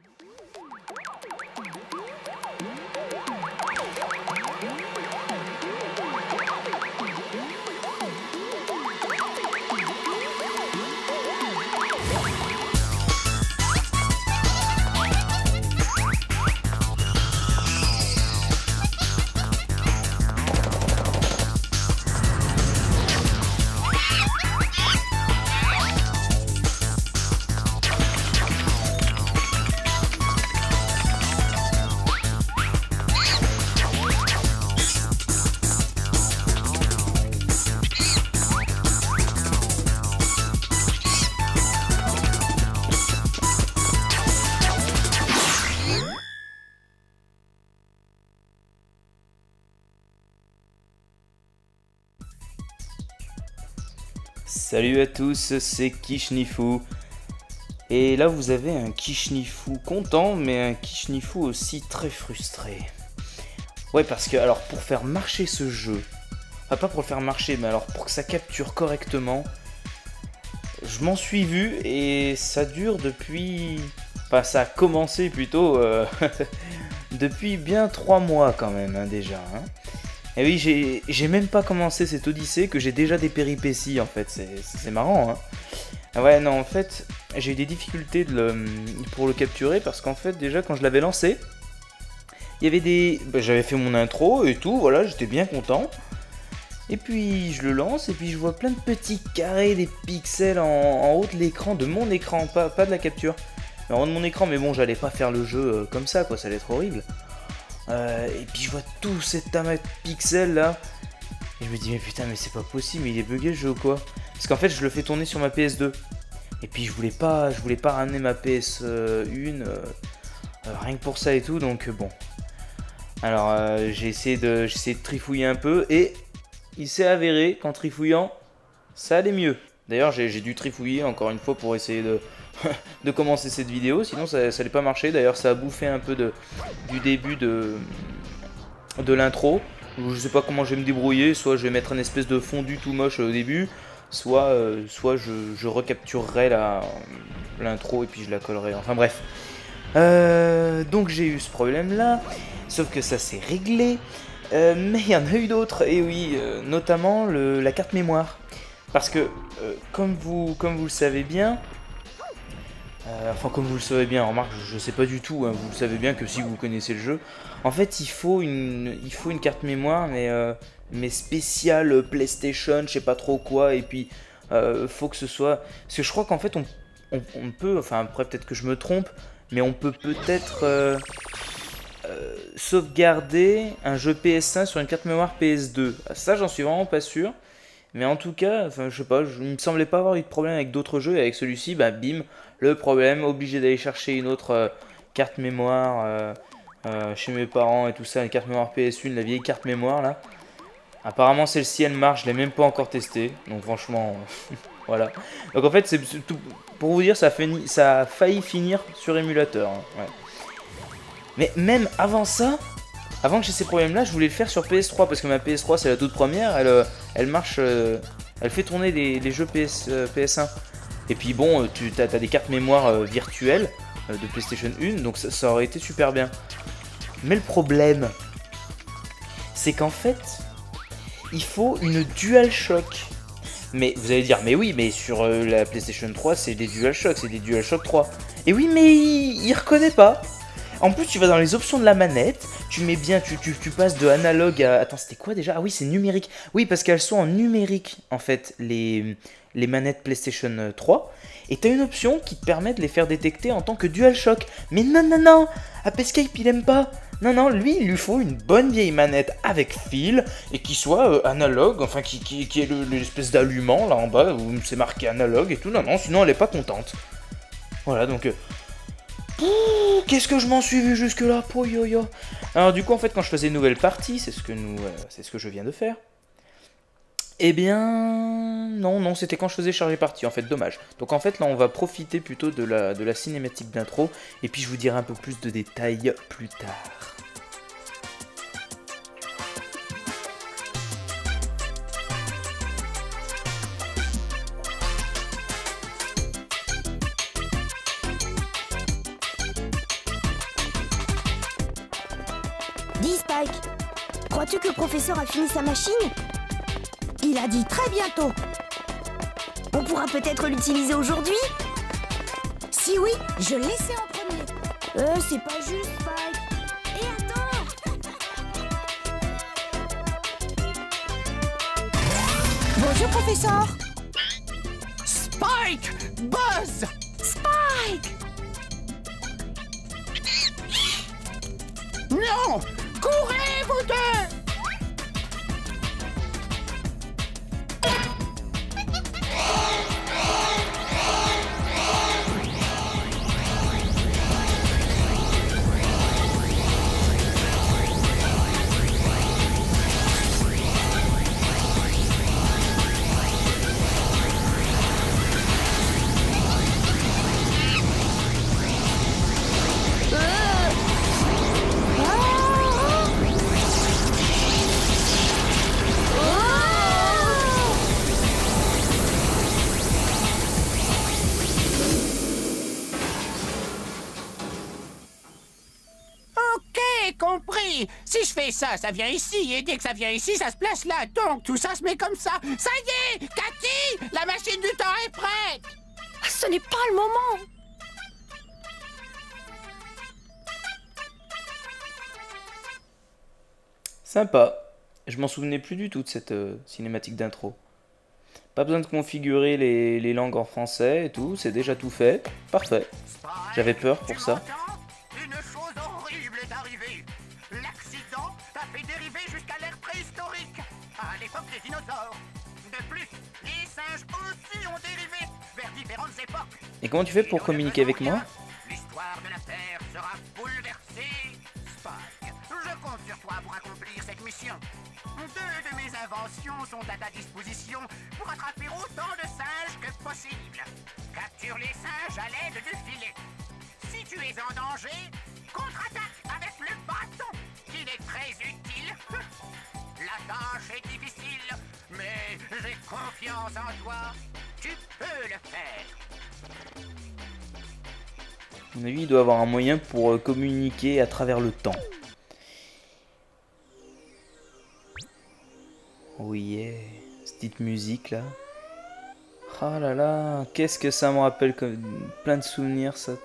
Salut à tous, c'est Kishnifou. Et là vous avez un Kishnifou content, mais un Kishnifou aussi très frustré. Ouais, parce que alors pour faire marcher ce jeu, enfin pas pour le faire marcher, mais alors pour que ça capture correctement, je m'en suis vu et ça dure depuis... Enfin ça a commencé plutôt depuis bien 3 mois quand même hein, déjà. Hein. Et oui, j'ai même pas commencé cette odyssée que j'ai déjà des péripéties en fait, c'est marrant hein. Ouais non en fait, j'ai eu des difficultés pour le capturer parce qu'en fait déjà quand je l'avais lancé, il y avait des... j'avais fait mon intro et tout, voilà, j'étais bien content. Et puis je le lance et puis je vois plein de petits carrés, des pixels en haut de l'écran, de mon écran, pas de la capture. Mais en haut de mon écran, mais bon j'allais pas faire le jeu comme ça quoi, ça allait être horrible. Et puis je vois tout cet amas de pixels là. Et je me dis mais putain mais c'est pas possible, mais il est bugué le jeu ou quoi? Parce qu'en fait je le fais tourner sur ma PS2. Et puis je voulais pas ramener ma PS1 rien que pour ça et tout, donc bon. Alors j'ai essayé de trifouiller un peu et il s'est avéré qu'en trifouillant ça allait mieux. D'ailleurs j'ai dû trifouiller encore une fois pour essayer de commencer cette vidéo, sinon ça n'allait pas marcher. D'ailleurs ça a bouffé un peu du début de l'intro. Je sais pas comment je vais me débrouiller, soit je vais mettre une espèce de fondu tout moche au début, soit je recapturerai l'intro et puis je la collerai, enfin bref. Donc j'ai eu ce problème là, sauf que ça s'est réglé, mais il y en a eu d'autres, et oui, notamment la carte mémoire. Parce que comme vous le savez bien, enfin comme vous le savez bien, remarque je sais pas du tout, hein, vous le savez bien que si vous connaissez le jeu, en fait il faut une carte mémoire mais spéciale PlayStation, je sais pas trop quoi, et puis faut que ce soit, parce que je crois qu'en fait on peut, enfin après peut-être que je me trompe, mais on peut peut-être sauvegarder un jeu PS1 sur une carte mémoire PS2, ça j'en suis vraiment pas sûr. Mais en tout cas, enfin je sais pas, il me semblait pas avoir eu de problème avec d'autres jeux, et avec celui-ci, bah bim, le problème, obligé d'aller chercher une autre carte mémoire chez mes parents et tout ça, une carte mémoire PS1, la vieille carte mémoire là. Apparemment celle-ci elle marche, je l'ai même pas encore testée, donc franchement, voilà. Donc en fait, c'est tout pour vous dire, ça a failli finir sur émulateur, hein, ouais. Mais même avant ça... Avant que j'ai ces problèmes là, je voulais le faire sur PS3 parce que ma PS3 c'est la toute première, elle marche, elle fait tourner les jeux PS1. Et puis bon, tu as des cartes mémoire virtuelles de PlayStation 1, donc ça aurait été super bien. Mais le problème, c'est qu'en fait, il faut une DualShock. Mais vous allez dire, mais oui, mais sur la PlayStation 3 c'est des DualShock, c'est des DualShock 3. Et oui, mais il reconnaît pas. En plus, tu vas dans les options de la manette, tu mets bien, tu passes de analogue à... Attends, c'était quoi déjà? Ah oui, c'est numérique. Oui, parce qu'elles sont en numérique, en fait, les manettes PlayStation 3. Et tu as une option qui te permet de les faire détecter en tant que DualShock. Mais non, non, non, Apescape, il aime pas. Non, non, lui, il lui faut une bonne vieille manette avec fil et qui soit analogue, enfin, qui ait l'espèce d'allumant là en bas où c'est marqué analogue et tout. Non, non, sinon elle est pas contente. Voilà, donc... Qu'est-ce que je m'en suis vu jusque là, yo. Alors du coup en fait quand je faisais une nouvelle partie, c'est ce que je viens de faire. Eh bien non c'était quand je faisais charger partie en fait, dommage. Donc en fait là on va profiter plutôt de la cinématique d'intro et puis je vous dirai un peu plus de détails plus tard. Dis Spike, crois-tu que le professeur a fini sa machine? Il a dit très bientôt. On pourra peut-être l'utiliser aujourd'hui? Si oui, je l'essaie en premier. C'est pas juste, Spike. Et attends! Bonjour, professeur. Spike! Buzz! Spike! Non! Courez, vous deux! Compris. Si je fais ça, ça vient ici. Et dès que ça vient ici, ça se place là. Donc, tout ça se met comme ça. Ça y est, Cathy, la machine du temps est prête. Ce n'est pas le moment. Sympa. Je m'en souvenais plus du tout de cette cinématique d'intro. Pas besoin de configurer les langues en français et tout. C'est déjà tout fait. Parfait. J'avais peur pour ça. Une chose horrible est arrivée. L'accident t'a fait dériver jusqu'à l'ère préhistorique, à l'époque des dinosaures. De plus, les singes aussi ont dérivé vers différentes époques. Et comment tu fais pour communiquer avec moi? L'histoire de la Terre sera bouleversée. Spike, je compte sur toi pour accomplir cette mission. Deux de mes inventions sont à ta disposition pour attraper autant de singes que possible. Capture les singes à l'aide du filet. Si tu es en danger, contre-attaque avec le bâton. Il est très utile. La tâche est difficile, mais j'ai confiance en toi. Tu peux le faire. À mon avis, il doit avoir un moyen pour communiquer à travers le temps. Oh yeah, cette petite musique là. Ah là là, qu'est-ce que ça me rappelle, comme plein de souvenirs ça.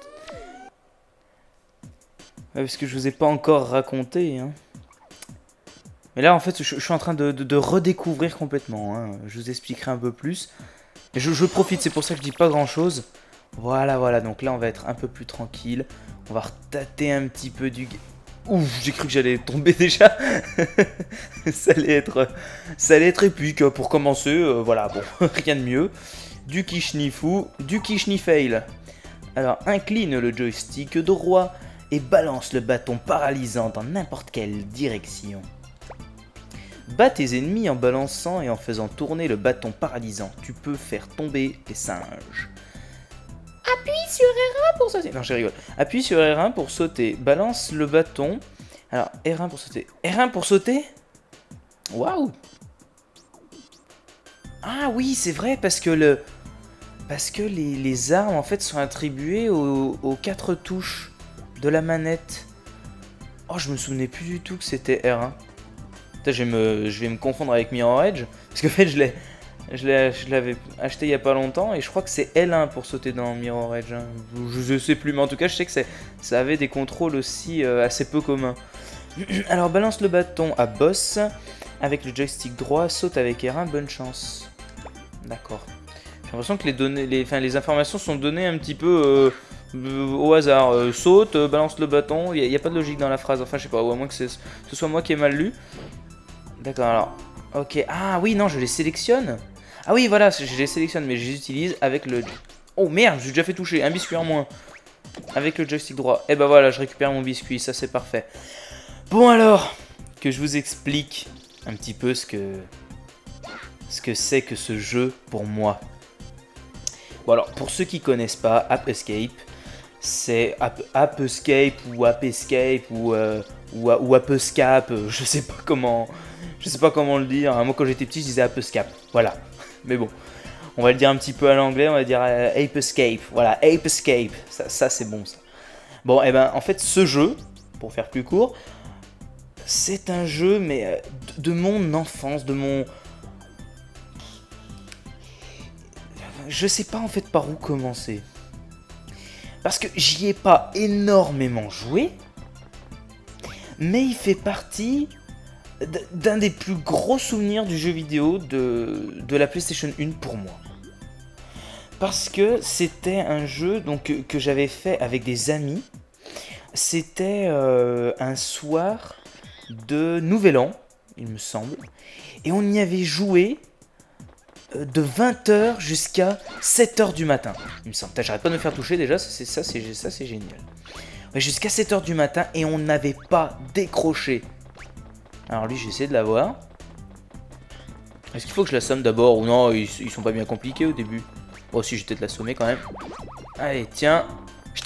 Ouais, parce que je vous ai pas encore raconté. Hein. Mais là en fait je suis en train de redécouvrir complètement. Hein. Je vous expliquerai un peu plus. Et je profite, c'est pour ça que je dis pas grand chose. Voilà, donc là on va être un peu plus tranquille. On va retâter un petit peu du... Ouf, j'ai cru que j'allais tomber déjà. ça allait être épique pour commencer. Voilà, bon, rien de mieux. Du Kishnifu, du Kishnifail. Alors, incline le joystick droit et balance le bâton paralysant dans n'importe quelle direction. Bats tes ennemis en balançant et en faisant tourner le bâton paralysant. Tu peux faire tomber les singes. Appuie sur R1 pour sauter. Non, je rigole. Appuie sur R1 pour sauter. Balance le bâton. Alors, R1 pour sauter. R1 pour sauter? Waouh! Ah oui, c'est vrai, parce que les armes, en fait, sont attribuées aux 4 touches de la manette. Oh, je me souvenais plus du tout que c'était R1. Putain, je vais me confondre avec Mirror Edge. Parce qu'en fait, je l'avais acheté il y a pas longtemps et je crois que c'est L1 pour sauter dans Mirror Edge. Hein. Je sais plus, mais en tout cas, je sais que ça avait des contrôles aussi assez peu communs. Alors, balance le bâton à boss avec le joystick droit, saute avec R1, bonne chance. D'accord. J'ai l'impression que les informations sont données un petit peu au hasard. Saute, balance le bâton, il n'y a pas de logique dans la phrase. Enfin, je sais pas, ou à moins que ce soit moi qui ai mal lu. D'accord, alors. Ok, ah oui, non, je les sélectionne. Ah oui, voilà, je les sélectionne, mais je les utilise avec le... Oh merde, j'ai déjà fait toucher, un biscuit en moins. Avec le joystick droit. Et bah voilà, je récupère mon biscuit, ça c'est parfait. Bon alors, que je vous explique un petit peu ce que c'est que ce jeu pour moi. Bon alors, pour ceux qui connaissent pas, App Escape, c'est App Escape ou App Escape ou App Escape, je sais pas comment le dire. Moi quand j'étais petit, je disais App Escape, voilà. Mais bon, on va le dire un petit peu à l'anglais, on va dire Ape Escape, voilà, Ape Escape, ça c'est bon ça. Bon, et ben en fait ce jeu, pour faire plus court, c'est un jeu, mais de mon enfance, de mon... Je sais pas en fait par où commencer. Parce que j'y ai pas énormément joué, mais il fait partie d'un des plus gros souvenirs du jeu vidéo de la PlayStation 1 pour moi. Parce que c'était un jeu donc, que j'avais fait avec des amis. C'était un soir de Nouvel An, il me semble. Et on y avait joué de 20h jusqu'à 7h du matin, il me semble. J'arrête pas de me faire toucher déjà, ça c'est génial. Ouais, jusqu'à 7h du matin et on n'avait pas décroché. Alors lui, j'essaie de l'avoir. Est-ce qu'il faut que je l'assomme d'abord ou non? Ils sont pas bien compliqués au début. Oh si, je vais peut-être l'assommer quand même. Allez, tiens. Je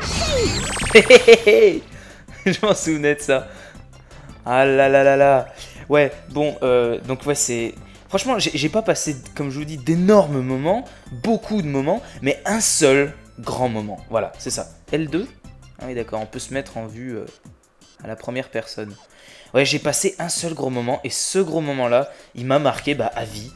t'ai eu. Je m'en souvenais de ça. Ah là là là là. Ouais, bon, donc ouais, c'est... Franchement, j'ai pas passé, comme je vous dis, d'énormes moments, beaucoup de moments, mais un seul grand moment. Voilà, c'est ça. L2. Ah oui, d'accord, on peut se mettre en vue à la première personne. Ouais, j'ai passé un seul gros moment, et ce gros moment-là, il m'a marqué à vie.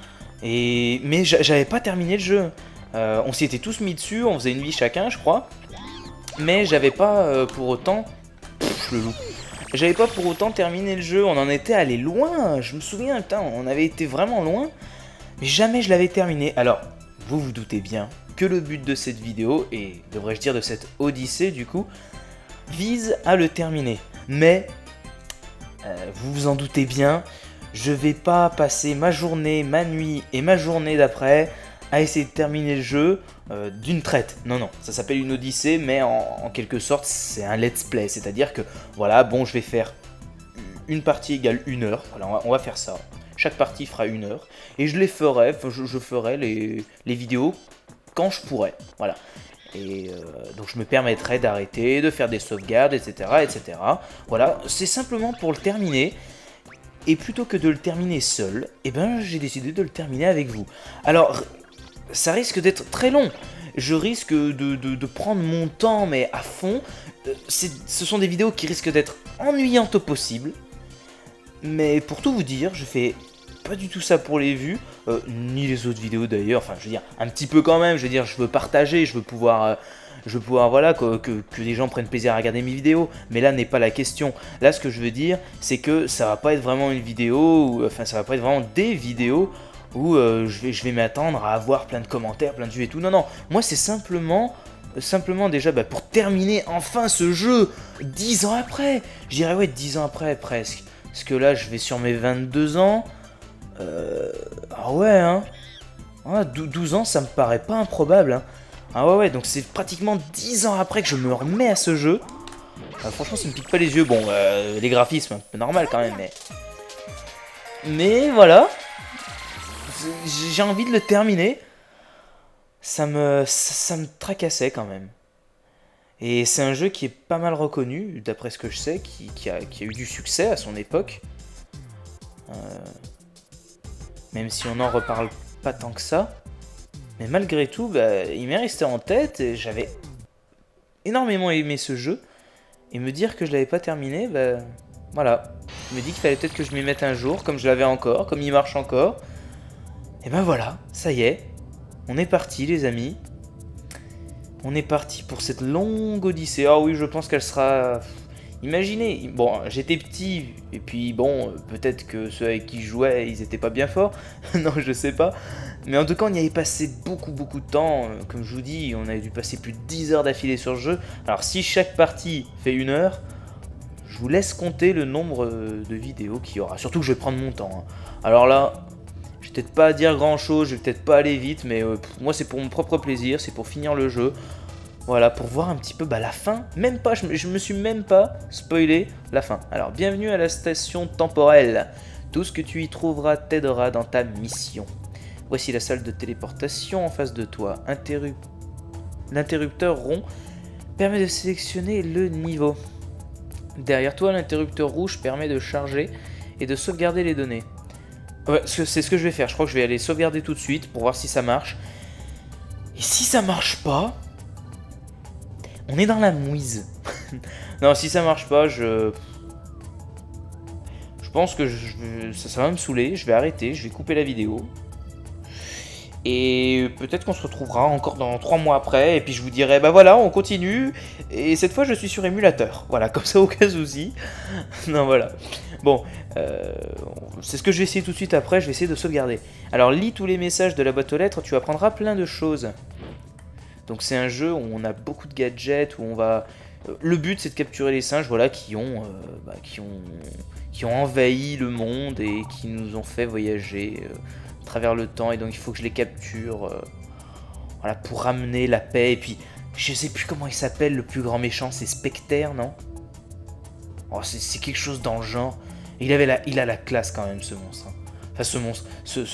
Mais j'avais pas terminé le jeu. On s'y était tous mis dessus, on faisait une vie chacun, je crois. Mais j'avais pas pour autant... le loup. J'avais pas pour autant terminé le jeu, on en était allé loin, je me souviens, putain, on avait été vraiment loin, mais jamais je l'avais terminé. Alors, vous vous doutez bien que le but de cette vidéo, et devrais-je dire de cette odyssée du coup, vise à le terminer. Mais, vous vous en doutez bien, je vais pas passer ma journée, ma nuit et ma journée d'après à essayer de terminer le jeu d'une traite. Non, non, ça s'appelle une odyssée, mais en quelque sorte, c'est un let's play. C'est-à-dire que, voilà, bon, je vais faire une partie égale 1 heure. Voilà, on va faire ça. Chaque partie fera 1 heure. Et je les ferai, je ferai les vidéos quand je pourrai. Voilà. Et donc je me permettrai d'arrêter, de faire des sauvegardes, etc. etc. Voilà, c'est simplement pour le terminer. Et plutôt que de le terminer seul, eh ben, j'ai décidé de le terminer avec vous. Alors... ça risque d'être très long, je risque de prendre mon temps mais à fond, ce sont des vidéos qui risquent d'être ennuyantes au possible, mais pour tout vous dire, je fais pas du tout ça pour les vues, ni les autres vidéos d'ailleurs, enfin je veux dire, un petit peu quand même, je veux dire, je veux partager, je veux pouvoir voilà, que les gens prennent plaisir à regarder mes vidéos, mais là n'est pas la question. Là ce que je veux dire, c'est que ça va pas être vraiment une vidéo, enfin ça va pas être vraiment des vidéos, où je vais m'attendre à avoir plein de commentaires, plein de vues et tout. Non, non, moi c'est simplement déjà pour terminer enfin ce jeu 10 ans après. Je dirais ouais 10 ans après presque. Parce que là je vais sur mes 22 ans. Ah ouais hein. Ouais, 12 ans ça me paraît pas improbable hein. Ah ouais donc c'est pratiquement 10 ans après que je me remets à ce jeu. Franchement ça me pique pas les yeux. Bon les graphismes un peu normal quand même mais voilà. J'ai envie de le terminer. Ça me tracassait quand même. Et c'est un jeu qui est pas mal reconnu, d'après ce que je sais, qui a eu du succès à son époque. Même si on n'en reparle pas tant que ça. Mais malgré tout, il m'est resté en tête. Et j'avais énormément aimé ce jeu. Et me dire que je l'avais pas terminé, voilà. Je me dis qu'il fallait peut-être que je m'y mette un jour, comme je l'avais encore, comme il marche encore. Et ben voilà, ça y est, on est parti les amis. On est parti pour cette longue odyssée. Ah oui, je pense qu'elle sera... Imaginez, bon, j'étais petit, et puis bon, peut-être que ceux avec qui je jouais, ils étaient pas bien forts. Non, je sais pas. Mais en tout cas, on y avait passé beaucoup de temps. Comme je vous dis, on avait dû passer plus de 10 heures d'affilée sur le jeu. Alors si chaque partie fait 1 heure, je vous laisse compter le nombre de vidéos qu'il y aura. Surtout que je vais prendre mon temps. Hein. Alors là... je vais peut-être pas dire grand chose, je vais peut-être pas aller vite, mais moi c'est pour mon propre plaisir, c'est pour finir le jeu. Voilà, pour voir un petit peu la fin. Même pas, je me suis même pas spoilé la fin. Alors, bienvenue à la station temporelle. Tout ce que tu y trouveras t'aidera dans ta mission. Voici la salle de téléportation en face de toi. L'interrupteur rond permet de sélectionner le niveau. Derrière toi, l'interrupteur rouge permet de charger et de sauvegarder les données. Ouais, c'est ce que je vais faire. Je crois que je vais aller sauvegarder tout de suite pour voir si ça marche. Et si ça marche pas, on est dans la mouise. Non, si ça marche pas, je pense que ça va me saouler, je vais arrêter, je vais couper la vidéo. Et peut-être qu'on se retrouvera encore dans 3 mois après, et puis je vous dirai, bah voilà, on continue, et cette fois je suis sur émulateur, voilà, comme ça aucun souci. Non, voilà. Bon, c'est ce que je vais essayer tout de suite après, je vais essayer de sauvegarder. Alors, lis tous les messages de la boîte aux lettres, tu apprendras plein de choses. Donc c'est un jeu où on a beaucoup de gadgets, où on va... Le but c'est de capturer les singes, voilà, qui ont envahi le monde et qui nous ont fait voyager à travers le temps, et donc il faut que je les capture voilà, pour ramener la paix. Et puis je sais plus comment il s'appelle, le plus grand méchant, c'est Specter, non? Oh, c'est quelque chose dans le genre. Il a la classe quand même, ce monstre, hein. Enfin ce monstre,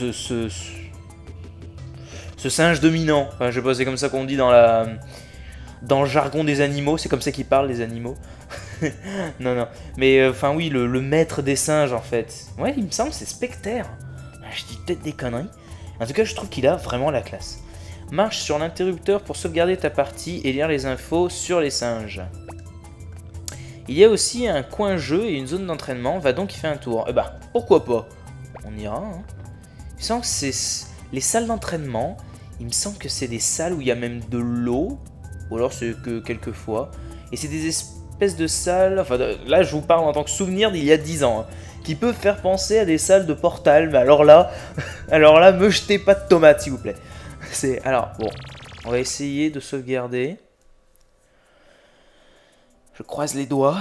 ce singe dominant, enfin, je sais pas, c'est comme ça qu'on dit dans le jargon des animaux, c'est comme ça qu'ils parlent, les animaux. Non, non, mais enfin oui, le maître des singes en fait. Ouais, il me semble c'est Specter. Je dis peut-être des conneries. En tout cas, je trouve qu'il a vraiment la classe. Marche sur l'interrupteur pour sauvegarder ta partie et lire les infos sur les singes. Il y a aussi un coin jeu et une zone d'entraînement, va donc y faire un tour. Eh bah, pourquoi pas? On ira, hein. Il me semble que c'est les salles d'entraînement. Il me semble que c'est des salles où il y a même de l'eau. Ou alors c'est que quelques fois. Et c'est des espèces de salles... Enfin, là, je vous parle en tant que souvenir d'il y a 10 ans. Hein, qui peuvent faire penser à des salles de Portal. Mais alors là, me jetez pas de tomates, s'il vous plaît. Alors, bon. On va essayer de sauvegarder. Je croise les doigts.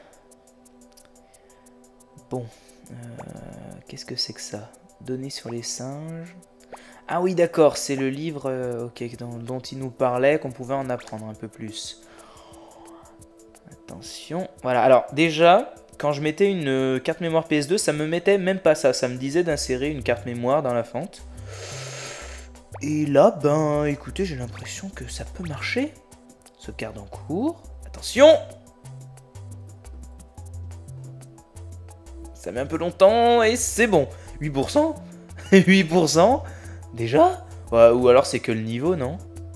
Bon. Qu'est-ce que c'est que ça? Données sur les singes... Ah oui, d'accord, c'est le livre dont il nous parlait, qu'on pouvait en apprendre un peu plus. Attention. Voilà, alors déjà, quand je mettais une carte mémoire PS2, ça me mettait même pas ça. Ça me disait d'insérer une carte mémoire dans la fente. Et là, ben, écoutez, j'ai l'impression que ça peut marcher. Sauvegarde en cours. Attention! Ça met un peu longtemps et c'est bon. 8%? 8%? Déjà? Ouais, ou alors c'est que le niveau, non?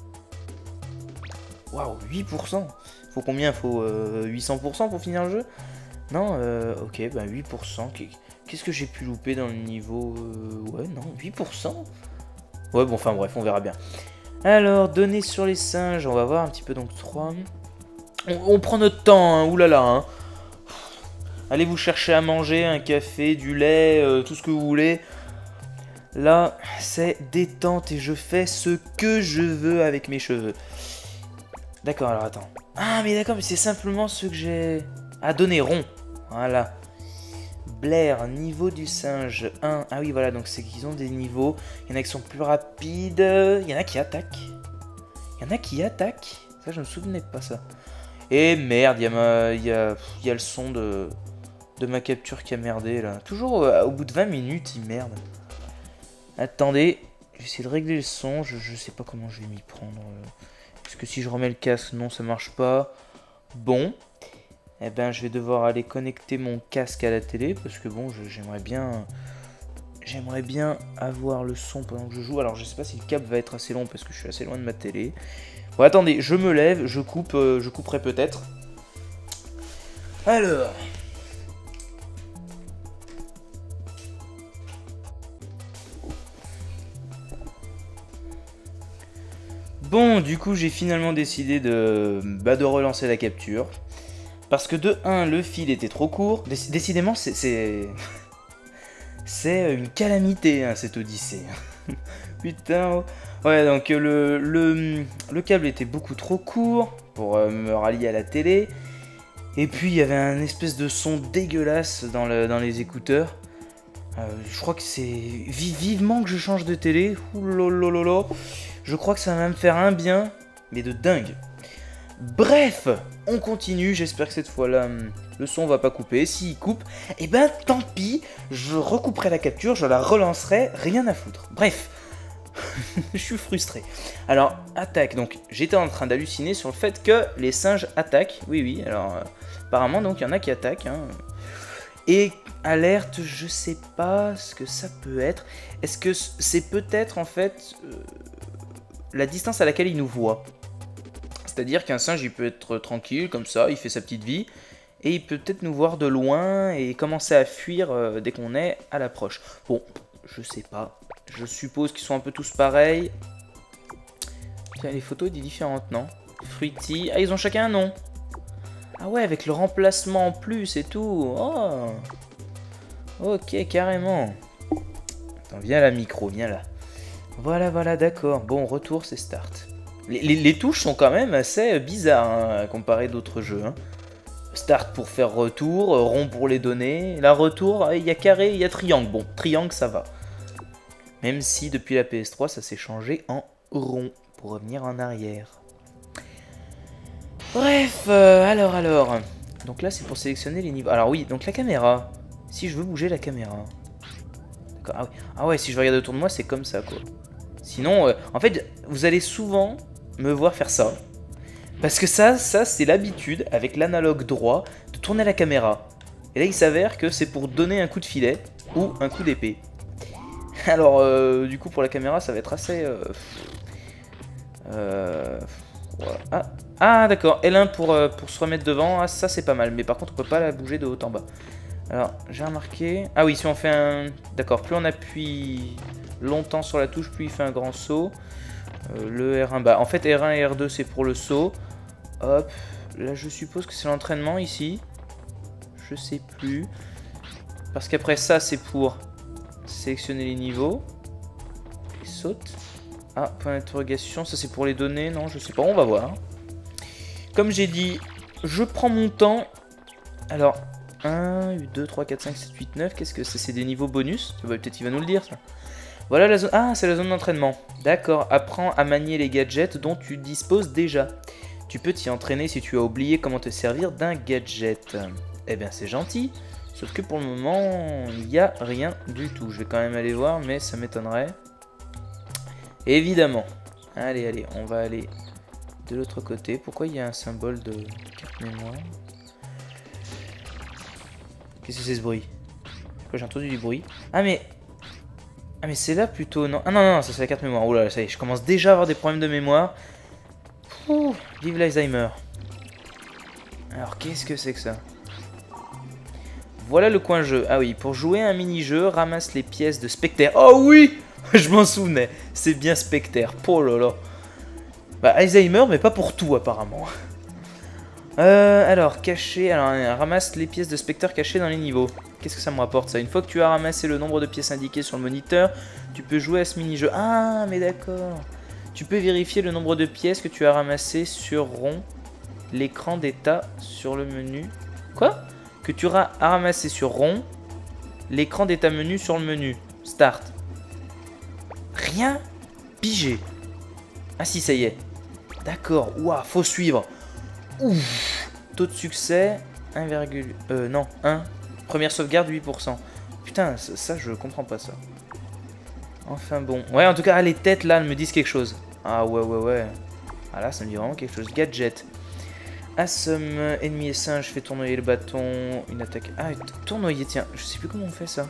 Waouh, 8%. Faut combien? Faut 800% pour finir le jeu? Non, ok, bah 8%. Qu'est-ce que j'ai pu louper dans le niveau? Ouais, non, 8%. Ouais, bon, enfin bref, on verra bien. Alors, données sur les singes, on va voir un petit peu, donc 3. On prend notre temps, hein, oulala, hein. Allez vous chercher à manger, un café, du lait, tout ce que vous voulez. Là, c'est détente et je fais ce que je veux avec mes cheveux. D'accord, alors attends. Ah, mais d'accord, mais c'est simplement ce que j'ai... Ah, donner rond. Voilà. Blair, niveau du singe 1. Ah oui, voilà, donc c'est qu'ils ont des niveaux. Il y en a qui sont plus rapides. Il y en a qui attaquent. Ça, je me souvenais pas, ça. Et merde, il y a le son de ma capture qui a merdé, là. Toujours au bout de 20 minutes, il merde. Attendez, je vais essayer de régler le son, je sais pas comment je vais m'y prendre. Est-ce que si je remets le casque, non ça marche pas. Bon, eh ben je vais devoir aller connecter mon casque à la télé, parce que bon, j'aimerais bien avoir le son pendant que je joue. Alors je sais pas si le câble va être assez long, parce que je suis assez loin de ma télé. Bon attendez, je me lève, je couperai peut-être. Alors... Bon, du coup, j'ai finalement décidé de relancer la capture. Parce que de 1, le fil était trop court. Décidément, c'est une calamité, hein, cette odyssée. Putain. Ouais, donc le câble était beaucoup trop court pour me rallier à la télé. Et puis, il y avait un espèce de son dégueulasse dans les écouteurs. Je crois que c'est vivement que je change de télé. Ouh. Je crois que ça va me faire un bien, mais de dingue. Bref, on continue. J'espère que cette fois-là, le son va pas couper. S'il coupe, eh ben tant pis. Je recouperai la capture, je la relancerai, rien à foutre. Bref, je suis frustré. Alors, attaque. Donc, j'étais en train d'halluciner sur le fait que les singes attaquent. Oui, alors, apparemment, donc, il y en a qui attaquent. Hein. Et alerte, je sais pas ce que ça peut être. Est-ce que c'est peut-être, en fait... la distance à laquelle il nous voit. C'est-à-dire qu'un singe, il peut être tranquille, comme ça, il fait sa petite vie, et il peut peut-être nous voir de loin et commencer à fuir dès qu'on est à l'approche. Bon, je sais pas. Je suppose qu'ils sont un peu tous pareils. Tiens, les photos sont différentes, non? Fruity. Ah, ils ont chacun un nom. Ah ouais, avec le remplacement en plus et tout. Oh. Ok, carrément. Attends, viens là, micro, viens là. Voilà, voilà, d'accord. Bon, retour, c'est start. Les touches sont quand même assez bizarres, hein, comparé d'autres jeux. Hein. Start pour faire retour, rond pour les données. Là, retour, il y a carré, il y a triangle. Bon, triangle, ça va. Même si, depuis la PS3, ça s'est changé en rond, pour revenir en arrière. Bref, alors. Donc là, c'est pour sélectionner les niveaux. Alors oui, donc la caméra. Si je veux bouger la caméra. D'accord, ah ouais, si je regarde autour de moi, c'est comme ça, quoi. Sinon, en fait, vous allez souvent me voir faire ça. Parce que ça c'est l'habitude, avec l'analogue droit, de tourner la caméra. Et là, il s'avère que c'est pour donner un coup de filet ou un coup d'épée. Alors, du coup, pour la caméra, ça va être assez... voilà. Ah d'accord, L1 pour se remettre devant, ah, ça c'est pas mal. Mais par contre, on peut pas la bouger de haut en bas. Alors, j'ai remarqué... Ah oui, si on fait un... D'accord, plus on appuie longtemps sur la touche, plus il fait un grand saut. Le R1, bah en fait R1 et R2 c'est pour le saut. Hop, là je suppose que c'est l'entraînement ici. Je sais plus. Parce qu'après ça c'est pour sélectionner les niveaux. Il saute. Ah, point d'interrogation, ça c'est pour les données, non je sais pas, on va voir. Comme j'ai dit, je prends mon temps. Alors... 1, 2, 3, 4, 5, 7, 8, 9, qu'est-ce que c'est? C'est des niveaux bonus? Peut-être il va nous le dire ça. Voilà la zone... Ah, c'est la zone d'entraînement. D'accord, apprends à manier les gadgets dont tu disposes déjà. Tu peux t'y entraîner si tu as oublié comment te servir d'un gadget. Eh bien c'est gentil. Sauf que pour le moment, il n'y a rien du tout. Je vais quand même aller voir, mais ça m'étonnerait. Évidemment. Allez, on va aller de l'autre côté. Pourquoi il y a un symbole de carte mémoire? Qu'est-ce que c'est ce bruit? J'ai entendu du bruit. Ah mais c'est là plutôt, non? Ah non, ça c'est la carte mémoire. Oh là, ça y est, je commence déjà à avoir des problèmes de mémoire. Ouh, vive l'Alzheimer. Alors qu'est-ce que c'est que ça? Voilà le coin jeu. Ah oui, pour jouer à un mini-jeu, ramasse les pièces de Specter. Oh oui, je m'en souvenais. C'est bien Specter. Oh là là. Bah Alzheimer, mais pas pour tout apparemment. Alors, caché. Alors, ramasse les pièces de Spectre cachées dans les niveaux. Qu'est-ce que ça me rapporte ça? Une fois que tu as ramassé le nombre de pièces indiquées sur le moniteur, tu peux jouer à ce mini-jeu. Ah, mais d'accord. Tu peux vérifier le nombre de pièces que tu as ramassées sur rond, l'écran d'état sur le menu. Quoi? Que tu as ramassé sur rond, l'écran d'état menu sur le menu. Start. Rien pigé. Ah si, ça y est. D'accord. Ouah, faut suivre. Ouf. Taux de succès 1, non, 1. Première sauvegarde 8%. Putain, ça je comprends pas ça. Enfin bon. Ouais, en tout cas, les têtes là, elles me disent quelque chose. Ah ouais. Ah là, ça me dit vraiment quelque chose. Gadget. Assomme, ennemi et singe, fait tournoyer le bâton. Une attaque. Ah, tournoyer, tiens. Je sais plus comment on fait ça.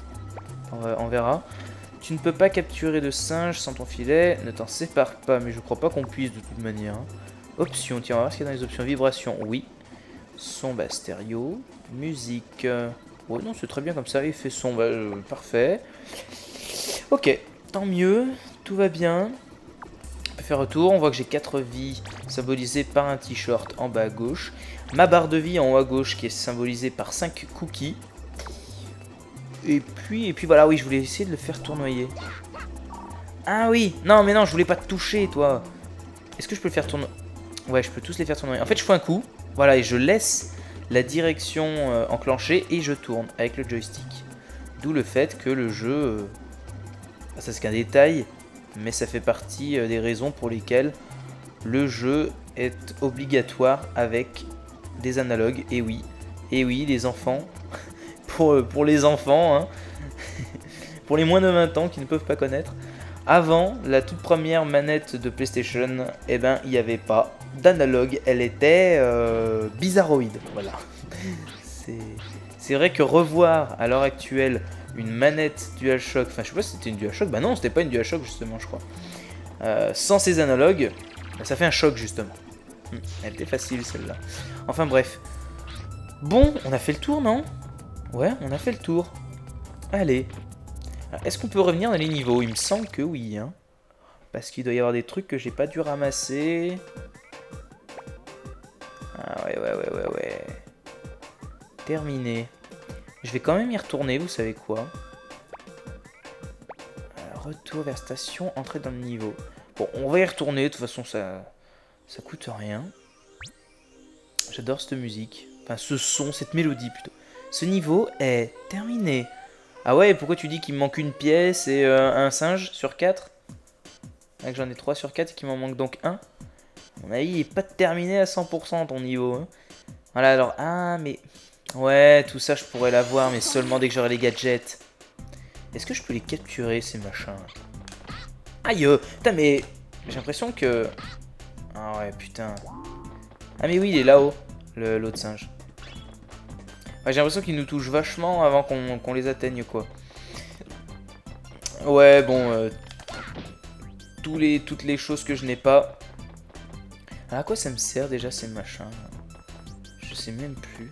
On verra. Tu ne peux pas capturer de singe sans ton filet. Ne t'en sépare pas, mais je crois pas qu'on puisse de toute manière. Options, tiens, on va voir ce qu'il y a dans les options. Vibration, oui. Son, bah, stéréo. Musique. Ouais, non, c'est très bien comme ça. Effet son, bah, parfait. Ok, tant mieux. Tout va bien. On peut faire retour. On voit que j'ai 4 vies symbolisées par un t-shirt en bas à gauche. Ma barre de vie en haut à gauche qui est symbolisée par 5 cookies. Et puis voilà, oui, je voulais essayer de le faire tournoyer. Ah oui, non, mais non, je voulais pas te toucher, toi. Est-ce que je peux le faire tournoyer? Ouais, je peux tous les faire tournoyer. En fait, je fais un coup, voilà, et je laisse la direction enclenchée et je tourne avec le joystick. D'où le fait que le jeu... ça, c'est qu'un détail, mais ça fait partie des raisons pour lesquelles le jeu est obligatoire avec des analogues. Et oui, les enfants... pour les enfants, hein. Pour les moins de 20 ans qui ne peuvent pas connaître. Avant, la toute première manette de PlayStation, eh ben, il n'y avait pas d'analogue. Elle était bizarroïde. Voilà. C'est vrai que revoir à l'heure actuelle une manette DualShock, enfin je sais pas si c'était une DualShock, bah non, c'était pas une DualShock justement, je crois. Sans ces analogues, bah, ça fait un choc justement. Elle était facile celle-là. Enfin bref. Bon, on a fait le tour, non? Ouais, on a fait le tour. Allez. Est-ce qu'on peut revenir dans les niveaux? Il me semble que oui, hein. Parce qu'il doit y avoir des trucs que j'ai pas dû ramasser. Ah ouais. Terminé. Je vais quand même y retourner, vous savez quoi? Retour vers station, entrer dans le niveau. Bon, on va y retourner, de toute façon ça coûte rien. J'adore cette musique. Enfin, ce son, cette mélodie plutôt. Ce niveau est terminé. Ah ouais, pourquoi tu dis qu'il me manque une pièce et un singe sur 4? Là que j'en ai 3 sur 4 et qu'il m'en manque donc 1. À mon avis, il n'est pas terminé à 100% ton niveau. Hein. Voilà, alors, ah, mais... Ouais, tout ça, je pourrais l'avoir, mais seulement dès que j'aurai les gadgets. Est-ce que je peux les capturer, ces machins? Aïe, putain, mais... J'ai l'impression que... Ah ouais, putain. Ah mais oui, il est là-haut, l'autre singe. Ouais, j'ai l'impression qu'il nous touche vachement avant qu'on les atteigne, quoi. Ouais, bon... toutes les choses que je n'ai pas. Alors à quoi ça me sert déjà ces machins? Je sais même plus.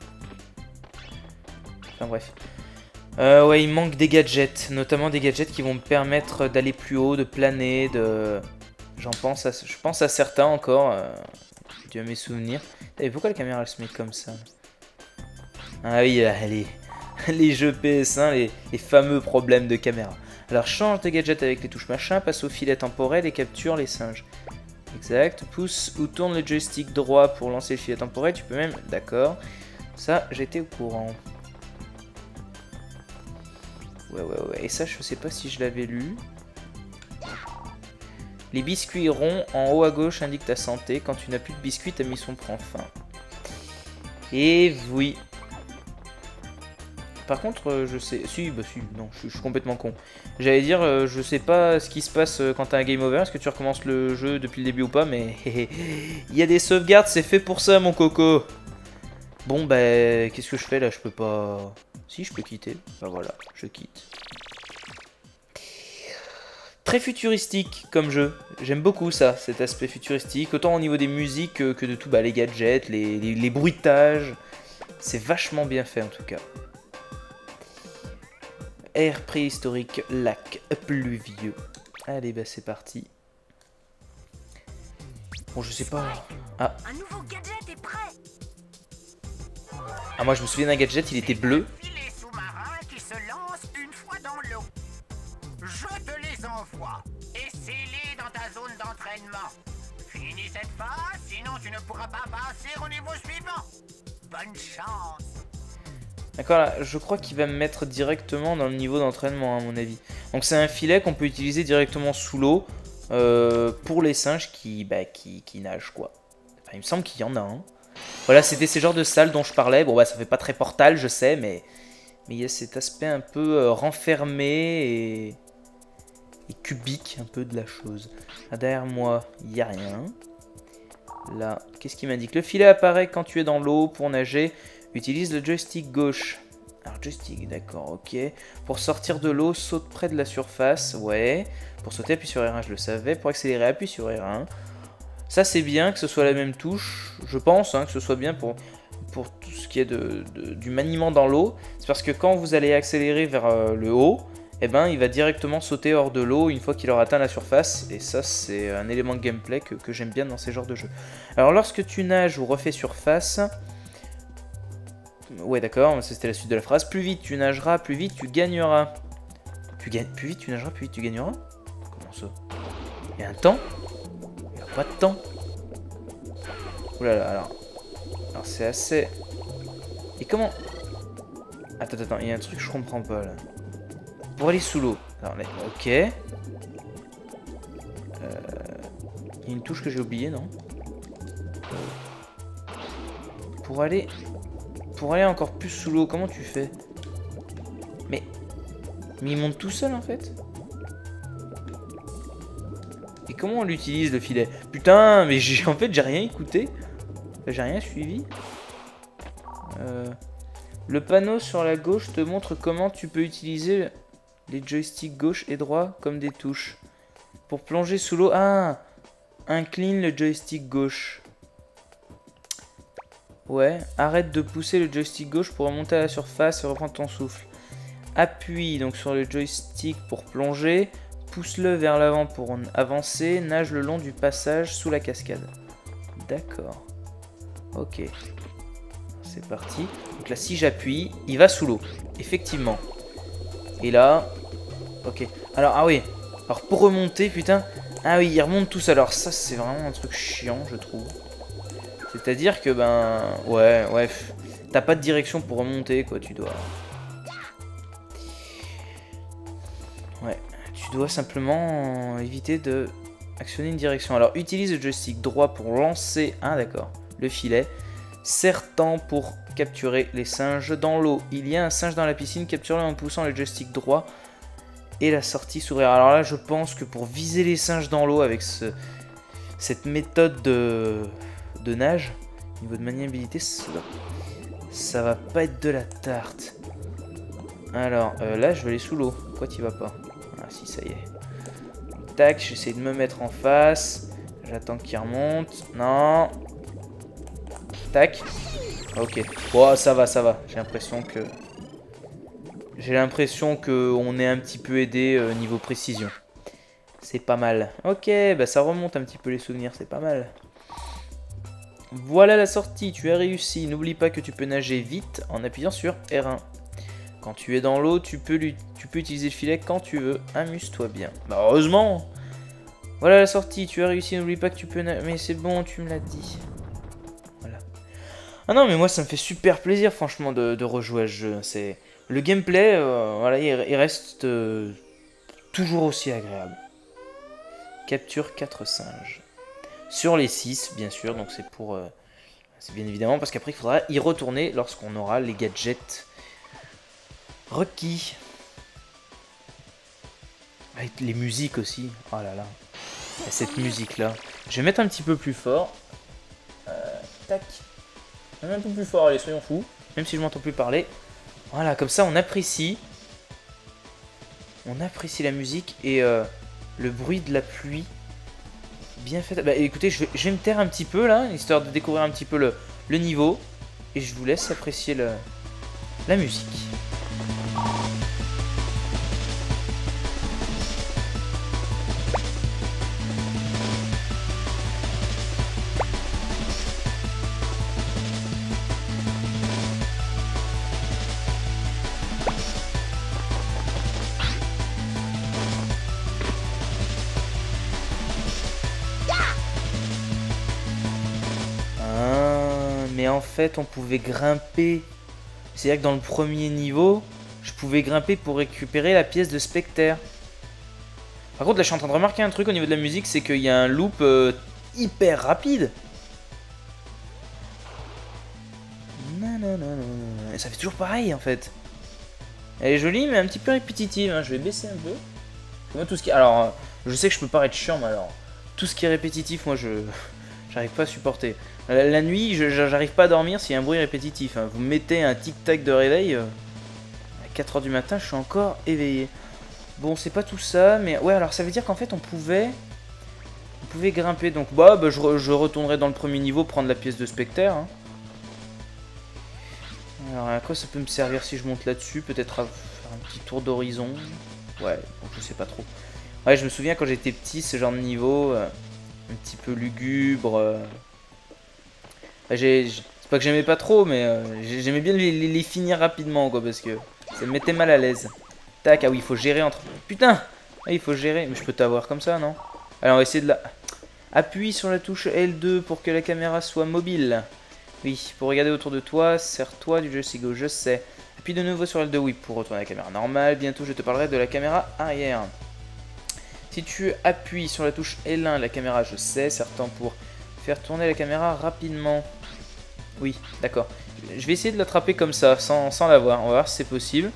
Enfin bref. Ouais, il manque des gadgets. Notamment des gadgets qui vont me permettre d'aller plus haut, de planer, de... Je pense à certains encore. Tu vas mes souvenirs. Et pourquoi la caméra elle se met comme ça? Ah oui, les jeux PS1, les fameux problèmes de caméra. Alors change de gadget avec les touches machin, passe au filet temporel et capture les singes. Exact. Pousse ou tourne le joystick droit pour lancer le filet temporel. Tu peux même... D'accord. Ça, j'étais au courant. Ouais. Et ça, je sais pas si je l'avais lu. Les biscuits ronds en haut à gauche indiquent ta santé. Quand tu n'as plus de biscuits, ta mission prend fin. Et oui. Par contre, je sais... Si, non, je suis complètement con. J'allais dire, je sais pas ce qui se passe quand t'as un game over. Est-ce que tu recommences le jeu depuis le début ou pas? Mais il y a des sauvegardes, c'est fait pour ça, mon coco. Bon, bah, qu'est-ce que je fais là? Je peux pas... Si, je peux quitter. Bah voilà, je quitte. Très futuristique comme jeu. J'aime beaucoup ça, cet aspect futuristique. Autant au niveau des musiques que de tout, bah, les gadgets, les bruitages. C'est vachement bien fait en tout cas. Air préhistorique, lac pluvieux. Allez, bah c'est parti. Bon, je sais pas. Ah. Un nouveau gadget est prêt. Ah, moi je me souviens d'un gadget, il était bleu. Les sous-marins qui se lancent une fois dans l'eau. Je te les envoie. Essaie-les dans ta zone d'entraînement. Finis cette phase, sinon tu ne pourras pas passer au niveau suivant. Bonne chance. D'accord, là, je crois qu'il va me mettre directement dans le niveau d'entraînement, à mon avis. Donc c'est un filet qu'on peut utiliser directement sous l'eau pour les singes qui nagent, quoi. Enfin, il me semble qu'il y en a un. Voilà, c'était ces genres de salles dont je parlais. Bon, bah, ça fait pas très Portal, je sais, mais il y a cet aspect un peu renfermé et cubique, un peu de la chose. Là, derrière moi, il n'y a rien. Là, qu'est-ce qu'il m'indique? Le filet apparaît quand tu es dans l'eau pour nager. Utilise le joystick gauche. Alors, joystick, d'accord, ok. Pour sortir de l'eau, saute près de la surface. Ouais. Pour sauter, appuie sur R1, je le savais. Pour accélérer, appuie sur R1. Ça, c'est bien que ce soit la même touche. Je pense hein, que ce soit bien pour tout ce qui est du maniement dans l'eau. C'est parce que quand vous allez accélérer vers le haut, eh ben, il va directement sauter hors de l'eau une fois qu'il aura atteint la surface. Et ça, c'est un élément de gameplay que j'aime bien dans ces genres de jeux. Alors, lorsque tu nages ou refais surface... Ouais, d'accord, c'était la suite de la phrase. Plus vite tu nageras, plus vite tu gagneras. Plus vite tu nageras, plus vite tu gagneras? Comment ça? Il y a un temps? Il n'y a pas de temps. Oulala, alors c'est assez... Et comment... Attends, il y a un truc que je comprends pas là. Pour aller sous l'eau. Alors, ok. Il y a une touche que j'ai oubliée, non? Pour aller encore plus sous l'eau, comment tu fais? Mais il monte tout seul en fait? Et comment on l'utilise le filet? Putain, mais en fait j'ai rien écouté. J'ai rien suivi. Le panneau sur la gauche te montre comment tu peux utiliser les joysticks gauche et droit comme des touches. Pour plonger sous l'eau... Ah! Incline le joystick gauche. Ouais, arrête de pousser le joystick gauche pour remonter à la surface et reprendre ton souffle. Appuie donc sur le joystick pour plonger, pousse-le vers l'avant pour avancer, nage le long du passage sous la cascade. D'accord. Ok. C'est parti. Donc là, si j'appuie, il va sous l'eau. Effectivement. Et là... Ok. Alors, ah oui. Alors, pour remonter, putain... Ah oui, ils remontent tous. Alors, ça, c'est vraiment un truc chiant, je trouve. C'est-à-dire que, ben... Ouais. T'as pas de direction pour remonter, quoi. Tu dois... Ouais. Tu dois simplement éviter de actionner une direction. Alors, utilise le joystick droit pour lancer... Ah, d'accord. Le filet. Serre-temps pour capturer les singes dans l'eau. Il y a un singe dans la piscine. Capture-le en poussant le joystick droit. Et la sortie s'ouvrir. Alors là, je pense que pour viser les singes dans l'eau avec cette méthode de nage, au niveau de maniabilité, ça va pas être de la tarte. Alors, là, je vais aller sous l'eau. Pourquoi tu vas pas? Ah si, ça y est. Tac, j'essaie de me mettre en face. J'attends qu'il remonte. Non. Tac. Ok. Bon, ça va. J'ai l'impression qu'on est un petit peu aidé niveau précision. C'est pas mal. Ok, bah ça remonte un petit peu les souvenirs, c'est pas mal. Voilà la sortie, tu as réussi. N'oublie pas que tu peux nager vite en appuyant sur R1. Quand tu es dans l'eau, tu peux utiliser le filet quand tu veux. Amuse-toi bien. Bah heureusement. Voilà la sortie, tu as réussi. N'oublie pas que tu peux nager. Mais c'est bon, tu me l'as dit. Voilà. Ah non, mais moi ça me fait super plaisir franchement de rejouer à ce jeu. C'est... Le gameplay, voilà, il reste toujours aussi agréable. Capture 4 singes. Sur les 6, bien sûr, donc c'est pour... c'est bien évidemment parce qu'après il faudra y retourner lorsqu'on aura les gadgets requis. Avec les musiques aussi, oh là là. Et cette musique là. Je vais mettre un petit peu plus fort. Tac. Un peu plus fort, allez, soyons fous. Même si je m'entends plus parler. Voilà, comme ça on apprécie la musique et le bruit de la pluie. Bien fait. Bah écoutez, je vais me taire un petit peu là, histoire de découvrir un petit peu le niveau. Et je vous laisse apprécier la musique. Mais en fait, on pouvait grimper. C'est-à-dire que dans le premier niveau, je pouvais grimper pour récupérer la pièce de Specter. Par contre, là, je suis en train de remarquer un truc au niveau de la musique, c'est qu'il y a un loop hyper rapide. Et ça fait toujours pareil, en fait. Elle est jolie, mais un petit peu répétitive. Hein. Je vais baisser un peu. Moi, tout ce qui... Alors, je sais que je peux paraître chiant, mais alors... Tout ce qui est répétitif, moi, j'arrive pas à supporter. La nuit, j'arrive pas à dormir s'il y a un bruit répétitif. Hein. Vous mettez un tic-tac de réveil, à 4 h du matin, je suis encore éveillé. Bon, c'est pas tout ça, mais ouais, alors ça veut dire qu'en fait, on pouvait grimper. Donc, bah je retournerai dans le premier niveau prendre la pièce de Specter. Hein. Alors, à quoi ça peut me servir si je monte là-dessus? Peut-être à faire un petit tour d'horizon. Ouais, bon, je sais pas trop. Ouais, je me souviens quand j'étais petit, ce genre de niveau, un petit peu lugubre. C'est pas que j'aimais pas trop, mais j'aimais bien les finir rapidement, quoi, parce que ça me mettait mal à l'aise. Tac, ah oui, il faut gérer entre... Putain! Ah, il faut gérer, mais je peux t'avoir comme ça, non? Allez, on va essayer de la... Appuie sur la touche L2 pour que la caméra soit mobile. Oui, pour regarder autour de toi, serre-toi du joystick gauche, je sais. Appuie de nouveau sur L2, oui, pour retourner à la caméra normale. Bientôt, je te parlerai de la caméra arrière. Si tu appuies sur la touche L1, la caméra, je sais, serre-temps pour faire tourner la caméra rapidement. Oui, d'accord. Je vais essayer de l'attraper comme ça, sans l'avoir. On va voir si c'est possible.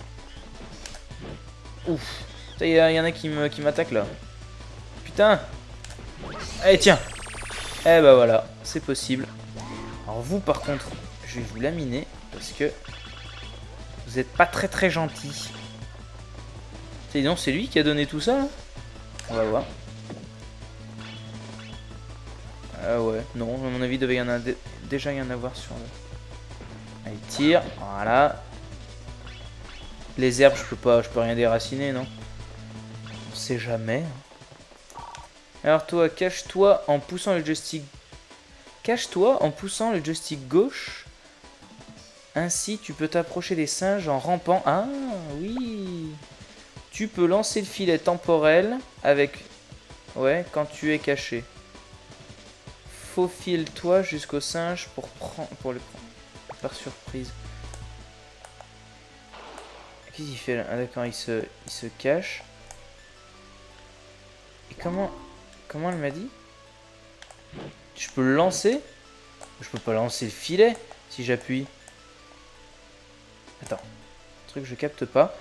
Ouf. Il y en a qui m'attaquent là. Putain. Allez, tiens. Eh bah voilà, c'est possible. Alors vous, par contre, je vais vous laminer parce que vous n'êtes pas très gentil. Dis donc, c'est lui qui a donné tout ça là. On va voir. Ah ouais, non, à mon avis, il devait y en avoir déjà y en avoir sur le... Allez, tire, voilà. Les herbes, je peux rien déraciner, non? On sait jamais. Alors toi, cache-toi en poussant le joystick. Cache-toi en poussant le joystick gauche. Ainsi, tu peux t'approcher des singes en rampant. Ah, oui. Tu peux lancer le filet temporel avec... Ouais, quand tu es caché. Faufile-toi jusqu'au singe pour le prendre par surprise. Qu'est-ce qu'il fait là? Ah d'accord, il se cache. Et comment elle m'a dit? Je peux le lancer? Je peux pas lancer le filet si j'appuie. Attends. Un truc que je capte pas.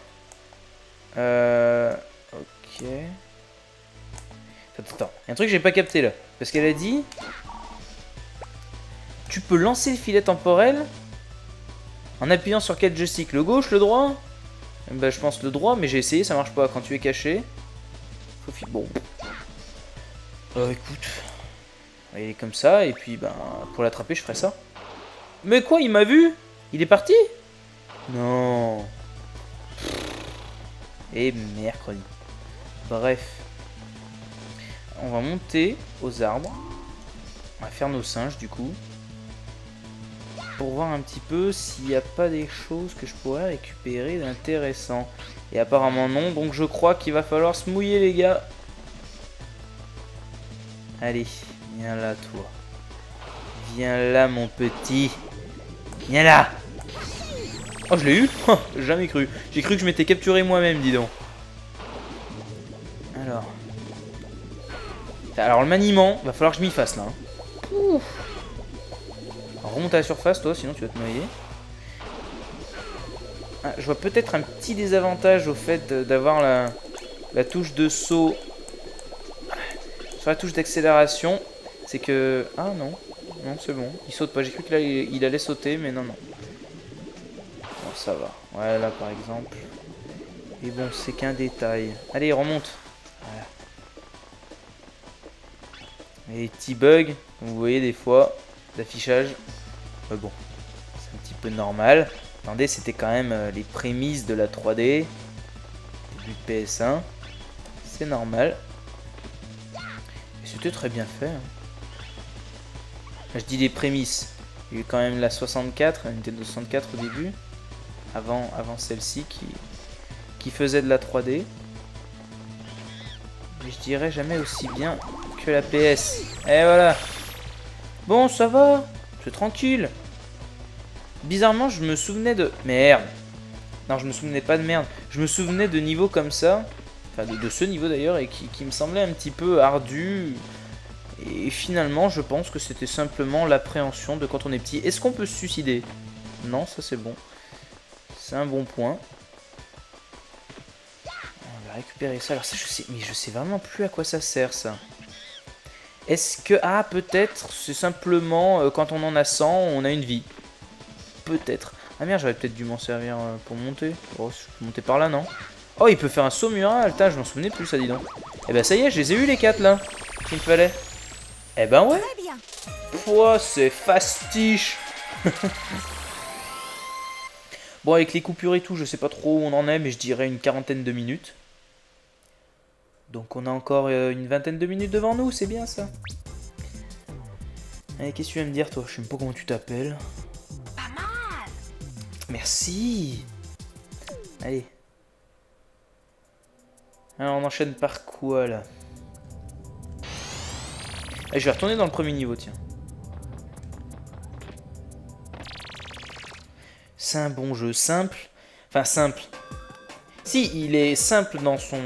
Ok. Attends. Il y a un truc que j'ai pas capté là. Parce qu'elle a dit... Tu peux lancer le filet temporel en appuyant sur quel joystick? Le gauche, le droit? Bah je pense le droit, mais j'ai essayé, ça marche pas. Quand tu es caché. Bon. Écoute. Il est comme ça, et puis ben pour l'attraper je ferai ça. Mais quoi, il m'a vu? Il est parti? Non. Et mercredi. Bref. On va monter aux arbres. On va faire nos singes du coup. Pour voir un petit peu s'il n'y a pas des choses que je pourrais récupérer d'intéressant. Et apparemment non, donc je crois qu'il va falloir se mouiller les gars. Allez, viens là toi. Viens là mon petit. Viens là. Oh je l'ai eu. Jamais cru. J'ai cru que je m'étais capturé moi-même, dis donc. Alors le maniement, va falloir que je m'y fasse là. Ouf. Alors, remonte à la surface toi, sinon tu vas te noyer. Ah, je vois peut-être un petit désavantage au fait d'avoir la touche de saut sur la touche d'accélération. C'est que... Ah non, non c'est bon, il saute pas. J'ai cru qu'il allait sauter, mais non, non. Bon, ça va. Ouais, là par exemple. Et bon, c'est qu'un détail. Allez, remonte. Voilà. Et les petits bugs, comme vous voyez des fois, d'affichage. Mais bon, c'est un petit peu normal. Attendez, c'était quand même les prémices de la 3D. Début de PS1. C'est normal. Et c'était très bien fait. Hein. Je dis les prémices. Il y a eu quand même la 64, la Nintendo 64 au début. Avant celle-ci qui faisait de la 3D. Mais je dirais jamais aussi bien que la PS. Et voilà. Bon, ça va. C'est tranquille. Bizarrement, je me souvenais de... Merde. Non, je me souvenais pas de merde. Je me souvenais de niveaux comme ça. Enfin, de ce niveau d'ailleurs. Et qui me semblait un petit peu ardu. Et finalement, je pense que c'était simplement l'appréhension de quand on est petit. Est-ce qu'on peut se suicider? Non, ça c'est bon. C'est un bon point. On va récupérer ça. Alors ça, je sais... Mais je sais vraiment plus à quoi ça sert, ça. Est-ce que... Ah, peut-être, c'est simplement quand on en a 100, on a une vie. Peut-être. Ah merde, j'aurais peut-être dû m'en servir pour monter. Oh, je peux monter par là, non? Oh, il peut faire un saut mural. Putain, je m'en souvenais plus, ça, dis donc. Eh ben, ça y est, je les ai eu les 4, là. Qu'il me fallait. Eh ben, ouais. Oh, c'est fastiche. Bon, avec les coupures et tout, je sais pas trop où on en est, mais je dirais une 40aine de minutes. Donc on a encore une 20aine de minutes devant nous, c'est bien ça. Allez, qu'est-ce que tu vas me dire toi? Je sais même pas comment tu t'appelles. Pas mal. Merci. Allez. Alors on enchaîne par quoi là? Allez, je vais retourner dans le premier niveau, tiens. C'est un bon jeu, simple. Enfin simple. Si, il est simple dans son...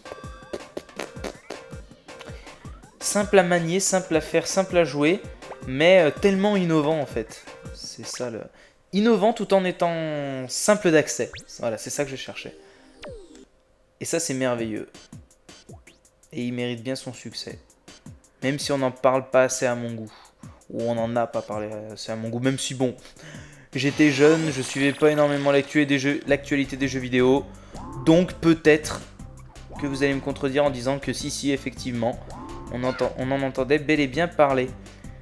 Simple à manier, simple à faire, simple à jouer, mais tellement innovant en fait. C'est ça le... Innovant tout en étant simple d'accès. Voilà, c'est ça que je cherchais. Et ça c'est merveilleux. Et il mérite bien son succès. Même si on n'en parle pas assez à mon goût. Ou on n'en a pas parlé assez à mon goût. Même si bon, j'étais jeune, je suivais pas énormément l'actualité des jeux vidéo. Donc peut-être que vous allez me contredire en disant que si, effectivement... On en entendait bel et bien parler.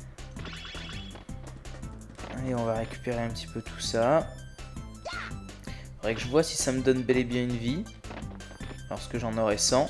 Allez, on va récupérer un petit peu tout ça. Faudrait que je vois si ça me donne bel et bien une vie. Lorsque j'en aurai 100.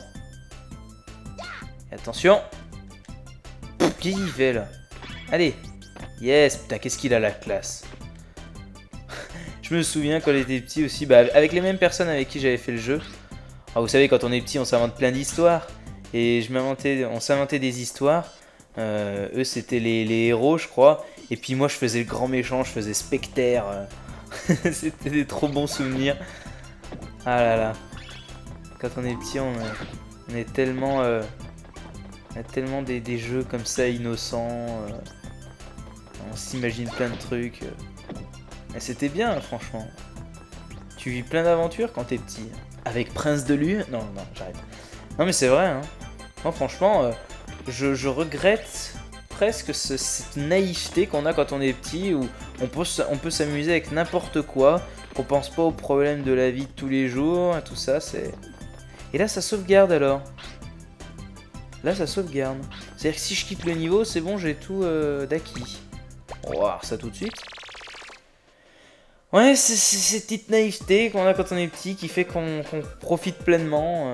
Et attention. Qu'est-ce qu'il fait là? Allez. Yes, putain, qu'est-ce qu'il a la classe. Je me souviens quand j'étais petit aussi, bah, avec les mêmes personnes avec qui j'avais fait le jeu. Alors, vous savez, quand on est petit, on s'invente plein d'histoires. Et on s'inventait des histoires. Eux, c'était les héros, je crois. Et puis moi, je faisais le grand méchant, je faisais Specter. C'était des trop bons souvenirs. Ah là là. Quand on est petit, on est tellement... on a tellement des jeux comme ça, innocents. On s'imagine plein de trucs. Et c'était bien, franchement. Tu vis plein d'aventures quand t'es petit. Avec Prince de Lune. Non, non, j'arrête. Non, mais c'est vrai, hein. Moi, franchement, je regrette presque cette naïveté qu'on a quand on est petit, où on peut s'amuser avec n'importe quoi, qu'on pense pas aux problèmes de la vie de tous les jours, et tout ça, c'est... Et là, ça sauvegarde, alors. Là, ça sauvegarde. C'est-à-dire que si je quitte le niveau, c'est bon, j'ai tout d'acquis. On va voir ça tout de suite. Ouais, c'est cette petite naïveté qu'on a quand on est petit qui fait qu'on profite pleinement.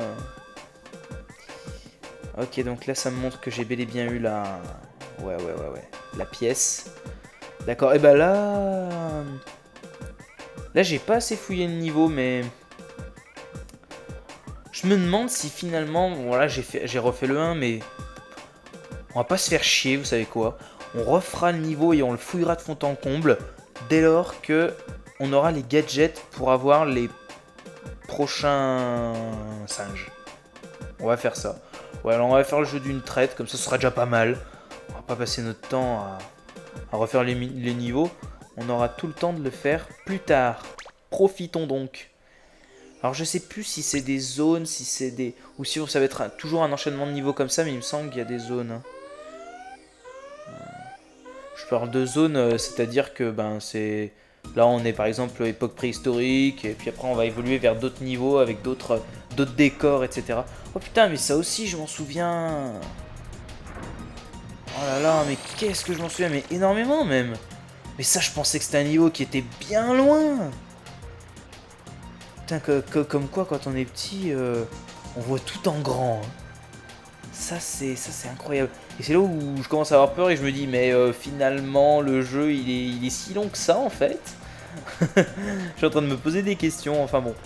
Ok, donc là, ça me montre que j'ai bel et bien eu la... Ouais. La pièce. D'accord, et bah là... Là, j'ai pas assez fouillé le niveau, mais... Je me demande si finalement... Bon, là, j'ai refait le 1, mais... On va pas se faire chier, vous savez quoi. On refera le niveau et on le fouillera de fond en comble dès lors que on aura les gadgets pour avoir les prochains singes. On va faire ça. Ouais, alors on va faire le jeu d'une traite, comme ça ce sera déjà pas mal. On va pas passer notre temps à refaire les niveaux. On aura tout le temps de le faire plus tard. Profitons donc. Alors je sais plus si c'est des zones, si c'est des... Ou si ça va être toujours un enchaînement de niveaux comme ça, mais il me semble qu'il y a des zones. Hein. Je parle de zones, c'est-à-dire que ben c'est... Là on est par exemple époque préhistorique, et puis après on va évoluer vers d'autres niveaux avec d'autres décors, etc. Oh putain, mais ça aussi je m'en souviens. Oh là là, mais qu'est-ce que je m'en souviens, mais énormément même. Mais ça je pensais que c'était un niveau qui était bien loin. Putain, comme quoi quand on est petit, on voit tout en grand. Hein. Ça c'est incroyable. Et c'est là où je commence à avoir peur et je me dis mais finalement le jeu il est si long que ça en fait. Je suis en train de me poser des questions, enfin bon.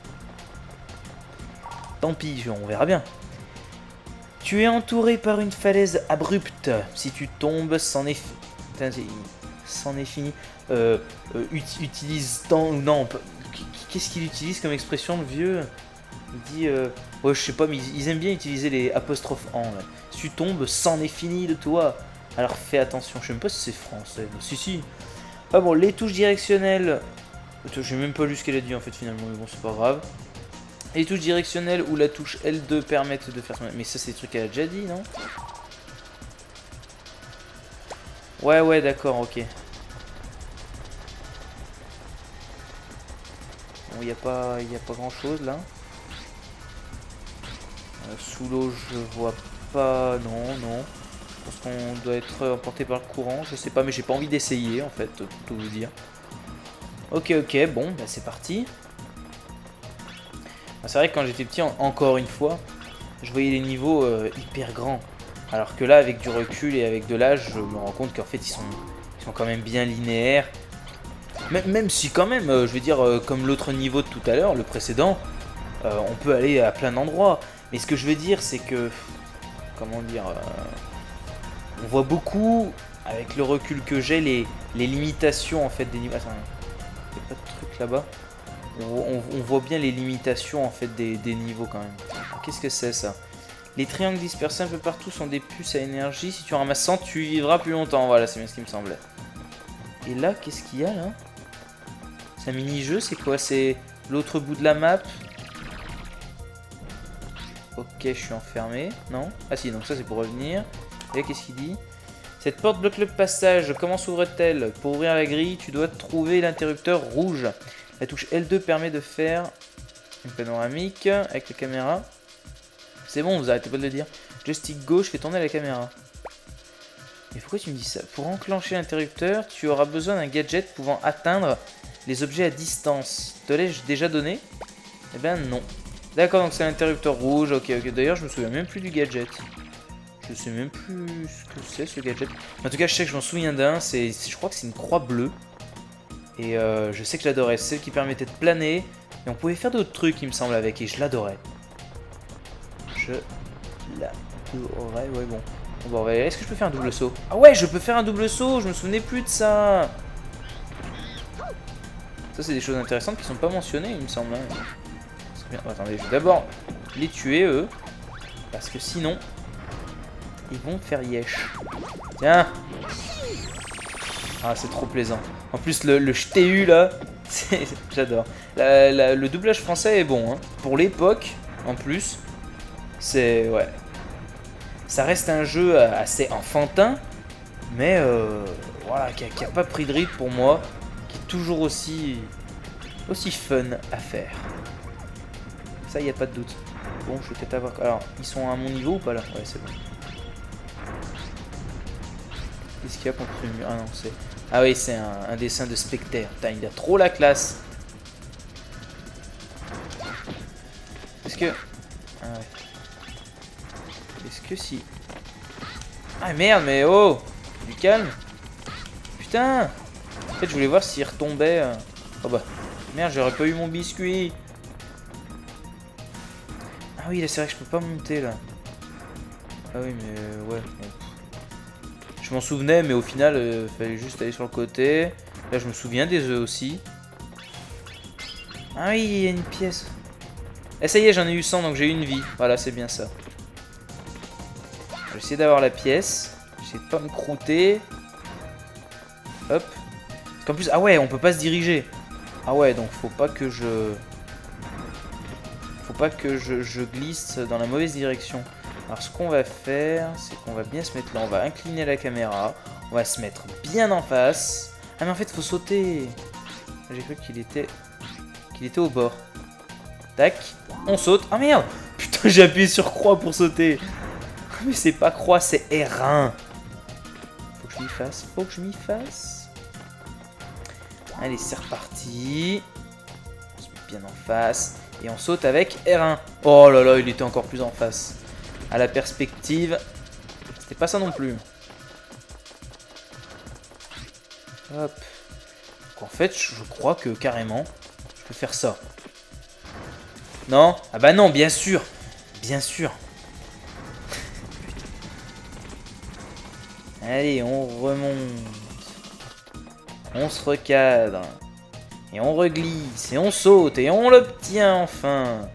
Tant pis, on verra bien. Tu es entouré par une falaise abrupte. Si tu tombes, c'en est fini. Utilise tant... Non, qu'est-ce qu'il utilise comme expression le vieux? Il dit... Ouais, je sais pas, mais ils aiment bien utiliser les apostrophes en. Là. Si tu tombes, c'en est fini de toi. Alors fais attention, je sais même pas si c'est français. Si. Ah bon, les touches directionnelles... J'ai même pas lu ce qu'elle a dit en fait finalement, mais bon, c'est pas grave. Les touches directionnelles ou la touche L2 permettent de faire... Mais ça, c'est des trucs qu'elle a déjà dit, non? Ouais, d'accord, ok. Bon, y a pas grand chose là. Sous l'eau, je vois pas... Non. Je pense qu'on doit être emporté par le courant. Je sais pas, mais j'ai pas envie d'essayer, en fait, pour tout vous dire. Ok, bon, bah c'est parti. C'est vrai que quand j'étais petit, encore une fois, je voyais les niveaux hyper grands. Alors que là, avec du recul et avec de l'âge, je me rends compte qu'en fait, ils sont quand même bien linéaires. Même si quand même, je veux dire, comme l'autre niveau de tout à l'heure, le précédent, on peut aller à plein d'endroits. Mais ce que je veux dire, c'est que... Comment dire on voit beaucoup, avec le recul que j'ai, les limitations en fait des niveaux. Attends, il n'y a pas de truc là-bas. On voit bien les limitations en fait des niveaux quand même. Qu'est-ce que c'est ça? Les triangles dispersés un peu partout sont des puces à énergie. Si tu en ramasses 100, tu vivras plus longtemps. Voilà, c'est bien ce qui me semblait. Et là, qu'est-ce qu'il y a là? C'est un mini-jeu, c'est quoi? C'est l'autre bout de la map? Ok, je suis enfermé. Non? Ah si, donc ça c'est pour revenir. Et qu'est-ce qu'il dit? Cette porte bloque le passage. Comment s'ouvre-t-elle? Pour ouvrir la grille, tu dois trouver l'interrupteur rouge. La touche L2 permet de faire une panoramique avec la caméra. C'est bon, vous arrêtez pas de le dire. Joystick gauche fait tourner la caméra. Mais pourquoi tu me dis ça? Pour enclencher l'interrupteur, tu auras besoin d'un gadget pouvant atteindre les objets à distance. Te l'ai-je déjà donné? Eh ben non. D'accord, donc c'est l'interrupteur rouge. Ok, ok. D'ailleurs, je me souviens même plus du gadget. Je sais même plus ce que c'est ce gadget. En tout cas, je sais que je m'en souviens d'un. Je crois que c'est une croix bleue. Et je sais que je l'adorais. C'est celle qui permettait de planer. Et on pouvait faire d'autres trucs, il me semble, avec. Et je l'adorais. Je l'adorais. Ouais, bon. Bon, bah, est-ce que je peux faire un double saut? Ah ouais, je peux faire un double saut. Je me souvenais plus de ça. Ça, c'est des choses intéressantes qui sont pas mentionnées, il me semble. Hein. Bien. Oh, attendez, je vais d'abord les tuer, eux. Parce que sinon, ils vont me faire yesh. Tiens. Ah, c'est trop plaisant. En plus, le ch'téu, là, j'adore. Le doublage français est bon. Hein. Pour l'époque, en plus, c'est... Ouais. Ça reste un jeu assez enfantin, mais voilà, qui a pas pris de rythme pour moi, qui est toujours aussi fun à faire. Ça, il n'y a pas de doute. Bon, je vais peut-être avoir... Alors, ils sont à mon niveau ou pas là? Ouais, c'est bon. Qu'est-ce qu'il y a contre une... Ah non, c'est... Ah oui, c'est un dessin de Spectre. Putain, il a trop la classe. Est-ce que... Ah ouais. Est-ce que si... Ah merde, mais oh! Du calme! Putain! En fait, je voulais voir s'il retombait... Oh bah... Merde, j'aurais pas eu mon biscuit! Ah oui, là, c'est vrai que je peux pas monter, là. Ah oui, mais... Ouais, bon. Je m'en souvenais, mais au final, fallait juste aller sur le côté. Là, je me souviens des œufs aussi. Ah oui, il y a une pièce. Et ça y est, j'en ai eu 100, donc j'ai eu une vie. Voilà, c'est bien ça. Je vais essayer d'avoir la pièce. J'essaie de pas me croûter. Hop. Parce qu'en plus, ah ouais, on peut pas se diriger. Ah ouais, donc faut pas que je... Faut pas que je glisse dans la mauvaise direction. Alors ce qu'on va faire, c'est qu'on va bien se mettre là. On va incliner la caméra. On va se mettre bien en face. Ah mais en fait, faut sauter. J'ai cru qu'il était au bord. Tac. On saute. Ah merde. Putain, j'ai appuyé sur croix pour sauter. Mais c'est pas croix, c'est R1. Faut que je m'y fasse. Faut que je m'y fasse. Allez, c'est reparti. On se met bien en face. Et on saute avec R1. Oh là là, il était encore plus en face. À la perspective. C'était pas ça non plus. Hop. Donc en fait, je crois que carrément, je peux faire ça. Non? Ah bah non, bien sûr. Bien sûr. Allez, on remonte. On se recadre. Et on reglisse. Et on saute. Et on l'obtient enfin.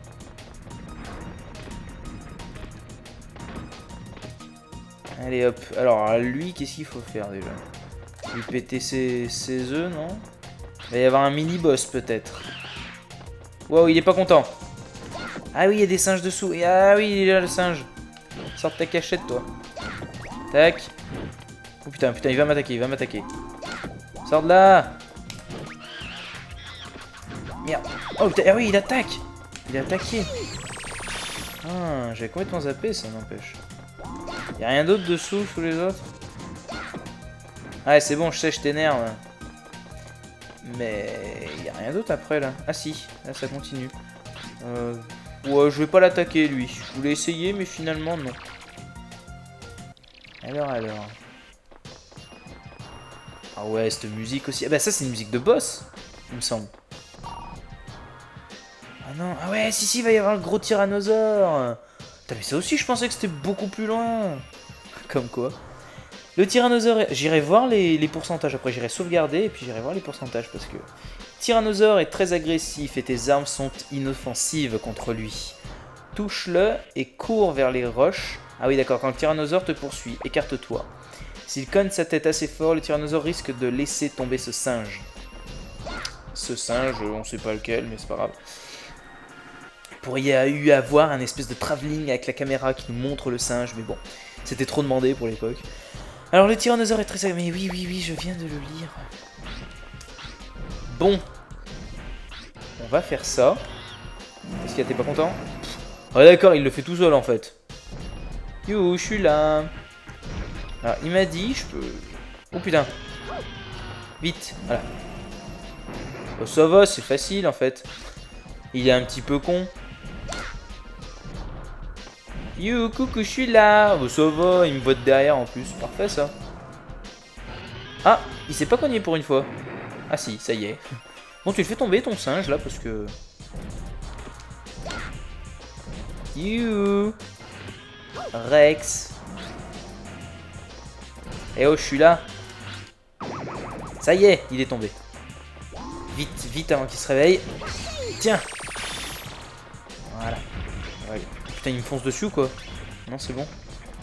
Allez hop. Alors à lui, qu'est-ce qu'il faut faire déjà? Lui péter ses œufs, non? Il va y avoir un mini-boss peut-être. Wow, il est pas content. Ah oui, il y a des singes dessous. Et ah oui, il est là le singe. Sors de ta cachette, toi. Tac. Oh putain, putain, il va m'attaquer, Sors de là. Merde. Oh putain, ah oui, il attaque. Il a attaqué. Ah, j'avais complètement zappé, ça n'empêche. Y'a rien d'autre dessous sous les autres? Ah c'est bon, je sais, je t'énerve. Mais y'a rien d'autre après là. Ah si, là ça continue. Ouais, je vais pas l'attaquer lui. Je voulais essayer, mais finalement non. Alors. Ah ouais, cette musique aussi. Ah bah ça c'est une musique de boss, il me semble. Ah non, ah ouais, si, il va y avoir le gros tyrannosaure. Putain, mais ça aussi, je pensais que c'était beaucoup plus loin. Comme quoi. Le tyrannosaure, j'irai voir les pourcentages. Après, j'irai sauvegarder et puis j'irai voir les pourcentages parce que... Tyrannosaure est très agressif et tes armes sont inoffensives contre lui. Touche-le et cours vers les roches. Ah oui, d'accord, quand le tyrannosaure te poursuit, écarte-toi. S'il cogne sa tête assez fort, le tyrannosaure risque de laisser tomber ce singe. Ce singe, on sait pas lequel, mais c'est pas grave. Pour y avoir un espèce de travelling avec la caméra qui nous montre le singe, mais bon, c'était trop demandé pour l'époque. Alors le tyrannosaure est très... Mais oui, je viens de le lire. Bon. On va faire ça. Est-ce qu'il t'es pas content? Ouais d'accord, il le fait tout seul en fait. You, je suis là. Alors, il m'a dit, je peux... Oh putain. Vite, voilà. Oh, ça va, c'est facile en fait. Il est un petit peu con. You, coucou, je suis là. Oh, ça va, il me vote derrière en plus. Parfait ça. Ah, il s'est pas cogné pour une fois. Ah si, ça y est. Bon, tu le fais tomber ton singe là parce que... You, Rex. Eh oh, je suis là. Ça y est, il est tombé. Vite, vite avant qu'il se réveille. Tiens. Voilà. Ouais. Putain, il me fonce dessus ou quoi? Non, c'est bon.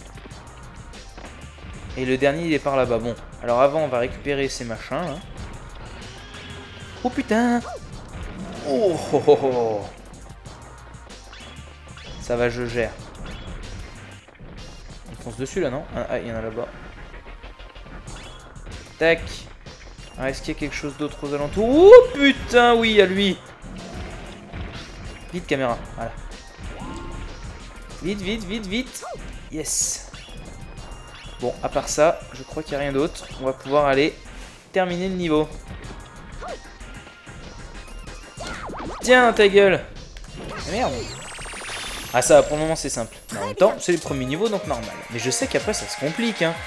Et le dernier, il est par là-bas. Bon, alors avant, on va récupérer ces machins. Là. Oh putain. Oh, oh, oh, oh. Ça va, je gère. Il me fonce dessus là, non? Ah, il y en a là-bas. Tac. Est-ce qu'il y a quelque chose d'autre aux alentours? Oh putain, oui, à lui. Vite, caméra. Voilà. Vite, vite, vite, vite. Yes. Bon, à part ça, je crois qu'il n'y a rien d'autre. On va pouvoir aller terminer le niveau. Tiens, ta gueule. Ah, merde. Ah, ça, pour le moment, c'est simple. Mais en même temps, c'est les premiers niveaux, donc normal. Mais je sais qu'après, ça se complique, hein.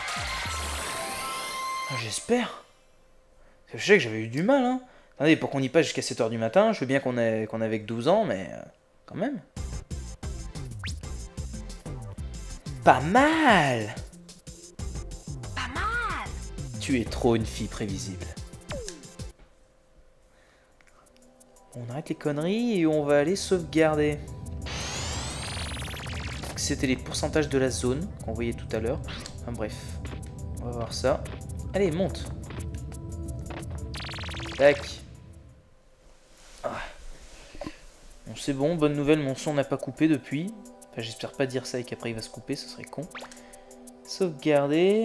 J'espère. Je sais que j'avais eu du mal, hein. Attendez, pour qu'on y passe jusqu'à 7 h du matin, je veux bien qu'on ait que 12 ans, mais quand même. Pas mal. Pas mal. Tu es trop une fille prévisible. On arrête les conneries et on va aller sauvegarder. C'était les pourcentages de la zone qu'on voyait tout à l'heure. Enfin bref, on va voir ça. Allez, monte. Tac. Ah. Bon, c'est bon, bonne nouvelle, mon son n'a pas coupé depuis. Enfin, j'espère pas dire ça et qu'après il va se couper, ce serait con. Sauvegarder.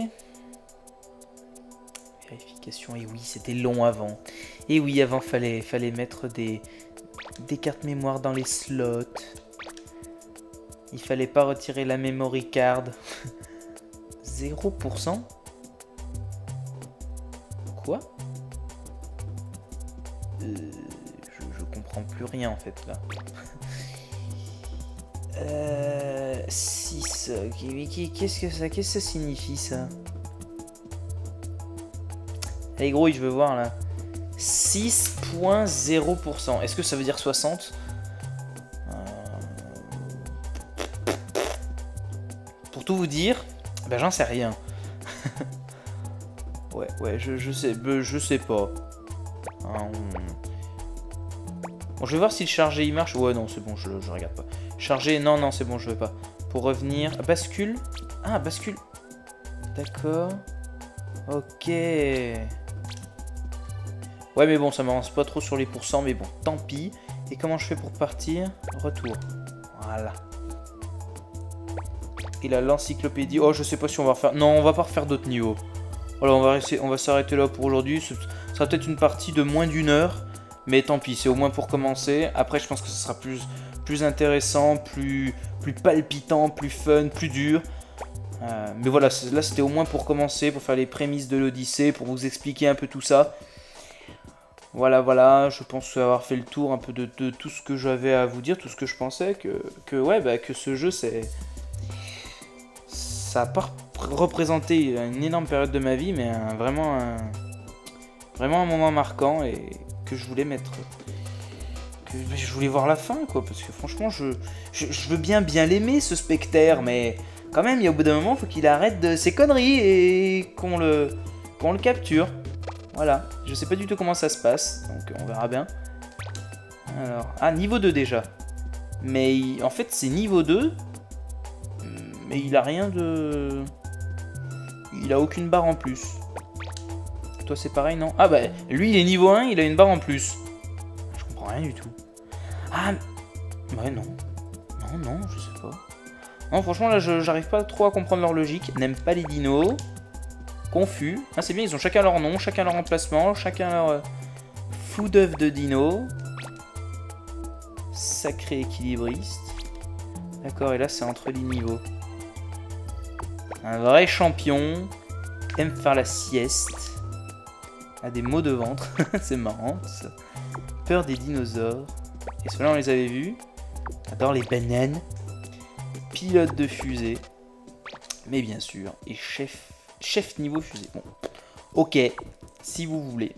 Vérification, et oui, c'était long avant. Et oui, avant, fallait mettre des cartes mémoire dans les slots. Il fallait pas retirer la memory card. 0%. Quoi? Je comprends plus rien en fait là. 6. Qu'est-ce que ça signifie ça? Allez gros, je veux voir là. 6.0%. Est-ce que ça veut dire 60? Pour tout vous dire, ben j'en sais rien. ouais, je sais pas. Bon, je vais voir si le chargé il marche. Ouais, non, c'est bon, je regarde pas. Chargé, non, c'est bon, je veux pas. Pour revenir. Bascule. Ah, bascule. D'accord. Ok. Ouais, mais bon, ça m'avance pas trop sur les pourcents, mais bon, tant pis. Et comment je fais pour partir? Retour. Voilà. Et là, l'encyclopédie. Oh, je sais pas si on va refaire. Non, on va pas refaire d'autres niveaux. Voilà, on va s'arrêter là pour aujourd'hui. Ce sera peut-être une partie de moins d'1 heure. Mais tant pis, c'est au moins pour commencer. Après, je pense que ce sera plus intéressant, plus palpitant, plus fun, plus dur. Mais voilà, là c'était au moins pour commencer, pour faire les prémices de l'Odyssée, pour vous expliquer un peu tout ça. Voilà, je pense avoir fait le tour un peu de tout ce que j'avais à vous dire, tout ce que je pensais, que ce jeu, ça n'a pas représenté une énorme période de ma vie, mais vraiment un moment marquant et que je voulais mettre... Je voulais voir la fin, quoi, parce que franchement, je veux bien l'aimer, ce Spectre, mais quand même, au bout d'un moment, il faut qu'il arrête de ses conneries et qu'on le capture. Voilà, je sais pas du tout comment ça se passe, donc on verra bien. Alors, niveau 2 déjà. Mais en fait, c'est niveau 2, mais il a rien de... Il a aucune barre en plus. Toi, c'est pareil, non? Ah bah, lui, il est niveau 1, il a une barre en plus. Je comprends rien du tout. Ah, ouais, non, je sais pas. Non, franchement, là, j'arrive pas trop à comprendre leur logique. N'aime pas les dinos. Confus. Ah, c'est bien, ils ont chacun leur nom, chacun leur emplacement, chacun leur fou d'œuf de dino. Sacré équilibriste. D'accord, et là, c'est entre les niveaux. Un vrai champion. Aime faire la sieste. A des maux de ventre. C'est marrant tout ça. Peur des dinosaures. Et ceux-là on les avait vus. Adore les bananes. Pilote de fusée. Mais bien sûr. Et chef niveau fusée. Bon. Ok. Si vous voulez.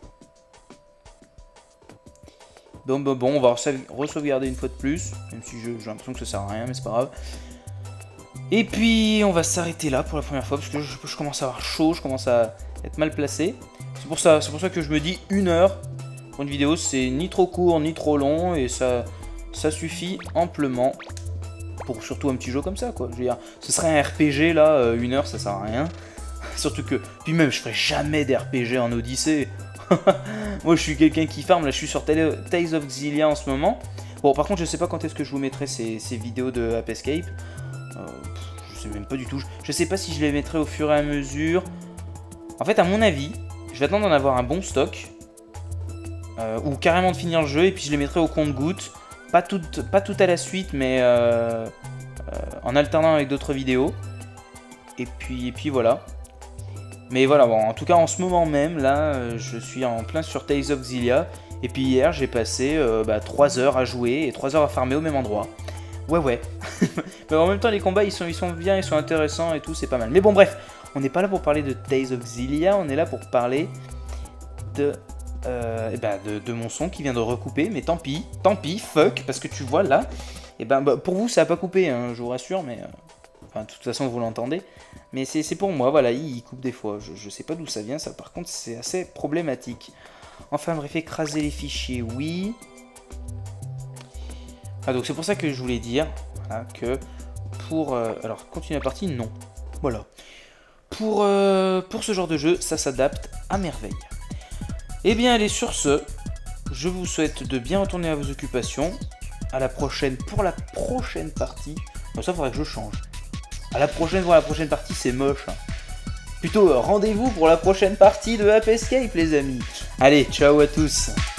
Bon, on va re-sauvegarder une fois de plus. Même si j'ai l'impression que ça sert à rien, mais c'est pas grave. Et puis, on va s'arrêter là pour la première fois. Parce que je commence à avoir chaud, je commence à être mal placé. C'est pour ça que je me dis 1 heure. Pour une vidéo, c'est ni trop court, ni trop long. Et ça suffit amplement. Pour surtout un petit jeu comme ça, quoi. Je veux dire, ce serait un RPG, là, 1 heure, ça sert à rien. Surtout que... Puis même, je ferai jamais d'RPG en Odyssée. Moi je suis quelqu'un qui farm, là je suis sur Tales of Xillia en ce moment. Bon par contre je sais pas quand est-ce que je vous mettrai ces vidéos de Ape Escape. Je sais même pas du tout. Je sais pas si je les mettrai au fur et à mesure. En fait à mon avis, je vais attendre d'en avoir un bon stock. Ou carrément de finir le jeu et puis je les mettrai au compte-gouttes. Pas tout à la suite mais en alternant avec d'autres vidéos. Et puis voilà. Mais voilà, bon, en tout cas en ce moment même, là, je suis en plein sur Tales of Xillia. Et puis hier, j'ai passé 3 heures à jouer et 3 heures à farmer au même endroit. Ouais. Mais en même temps, les combats, ils sont bien, ils sont intéressants et tout, c'est pas mal. Mais bon, bref, on n'est pas là pour parler de Tales of Xillia, on est là pour parler de mon son qui vient de recouper. Mais tant pis, fuck, parce que tu vois là, pour vous, ça n'a pas coupé, hein, je vous rassure, mais... Enfin, de toute façon, vous l'entendez. Mais c'est pour moi, voilà, il coupe des fois. Je sais pas d'où ça vient, ça. Par contre, c'est assez problématique. Enfin, bref, écraser les fichiers, oui. Ah, donc c'est pour ça que je voulais dire voilà, que pour... alors, continuer la partie, non. Voilà. Pour ce genre de jeu, ça s'adapte à merveille. Eh bien, allez, sur ce, je vous souhaite de bien retourner à vos occupations. À la prochaine, pour la prochaine partie. Bon, ça, faudrait que je change. À la prochaine, pour la prochaine partie, c'est moche. Hein. Plutôt, rendez-vous pour la prochaine partie de Ape Escape, les amis. Allez, ciao à tous.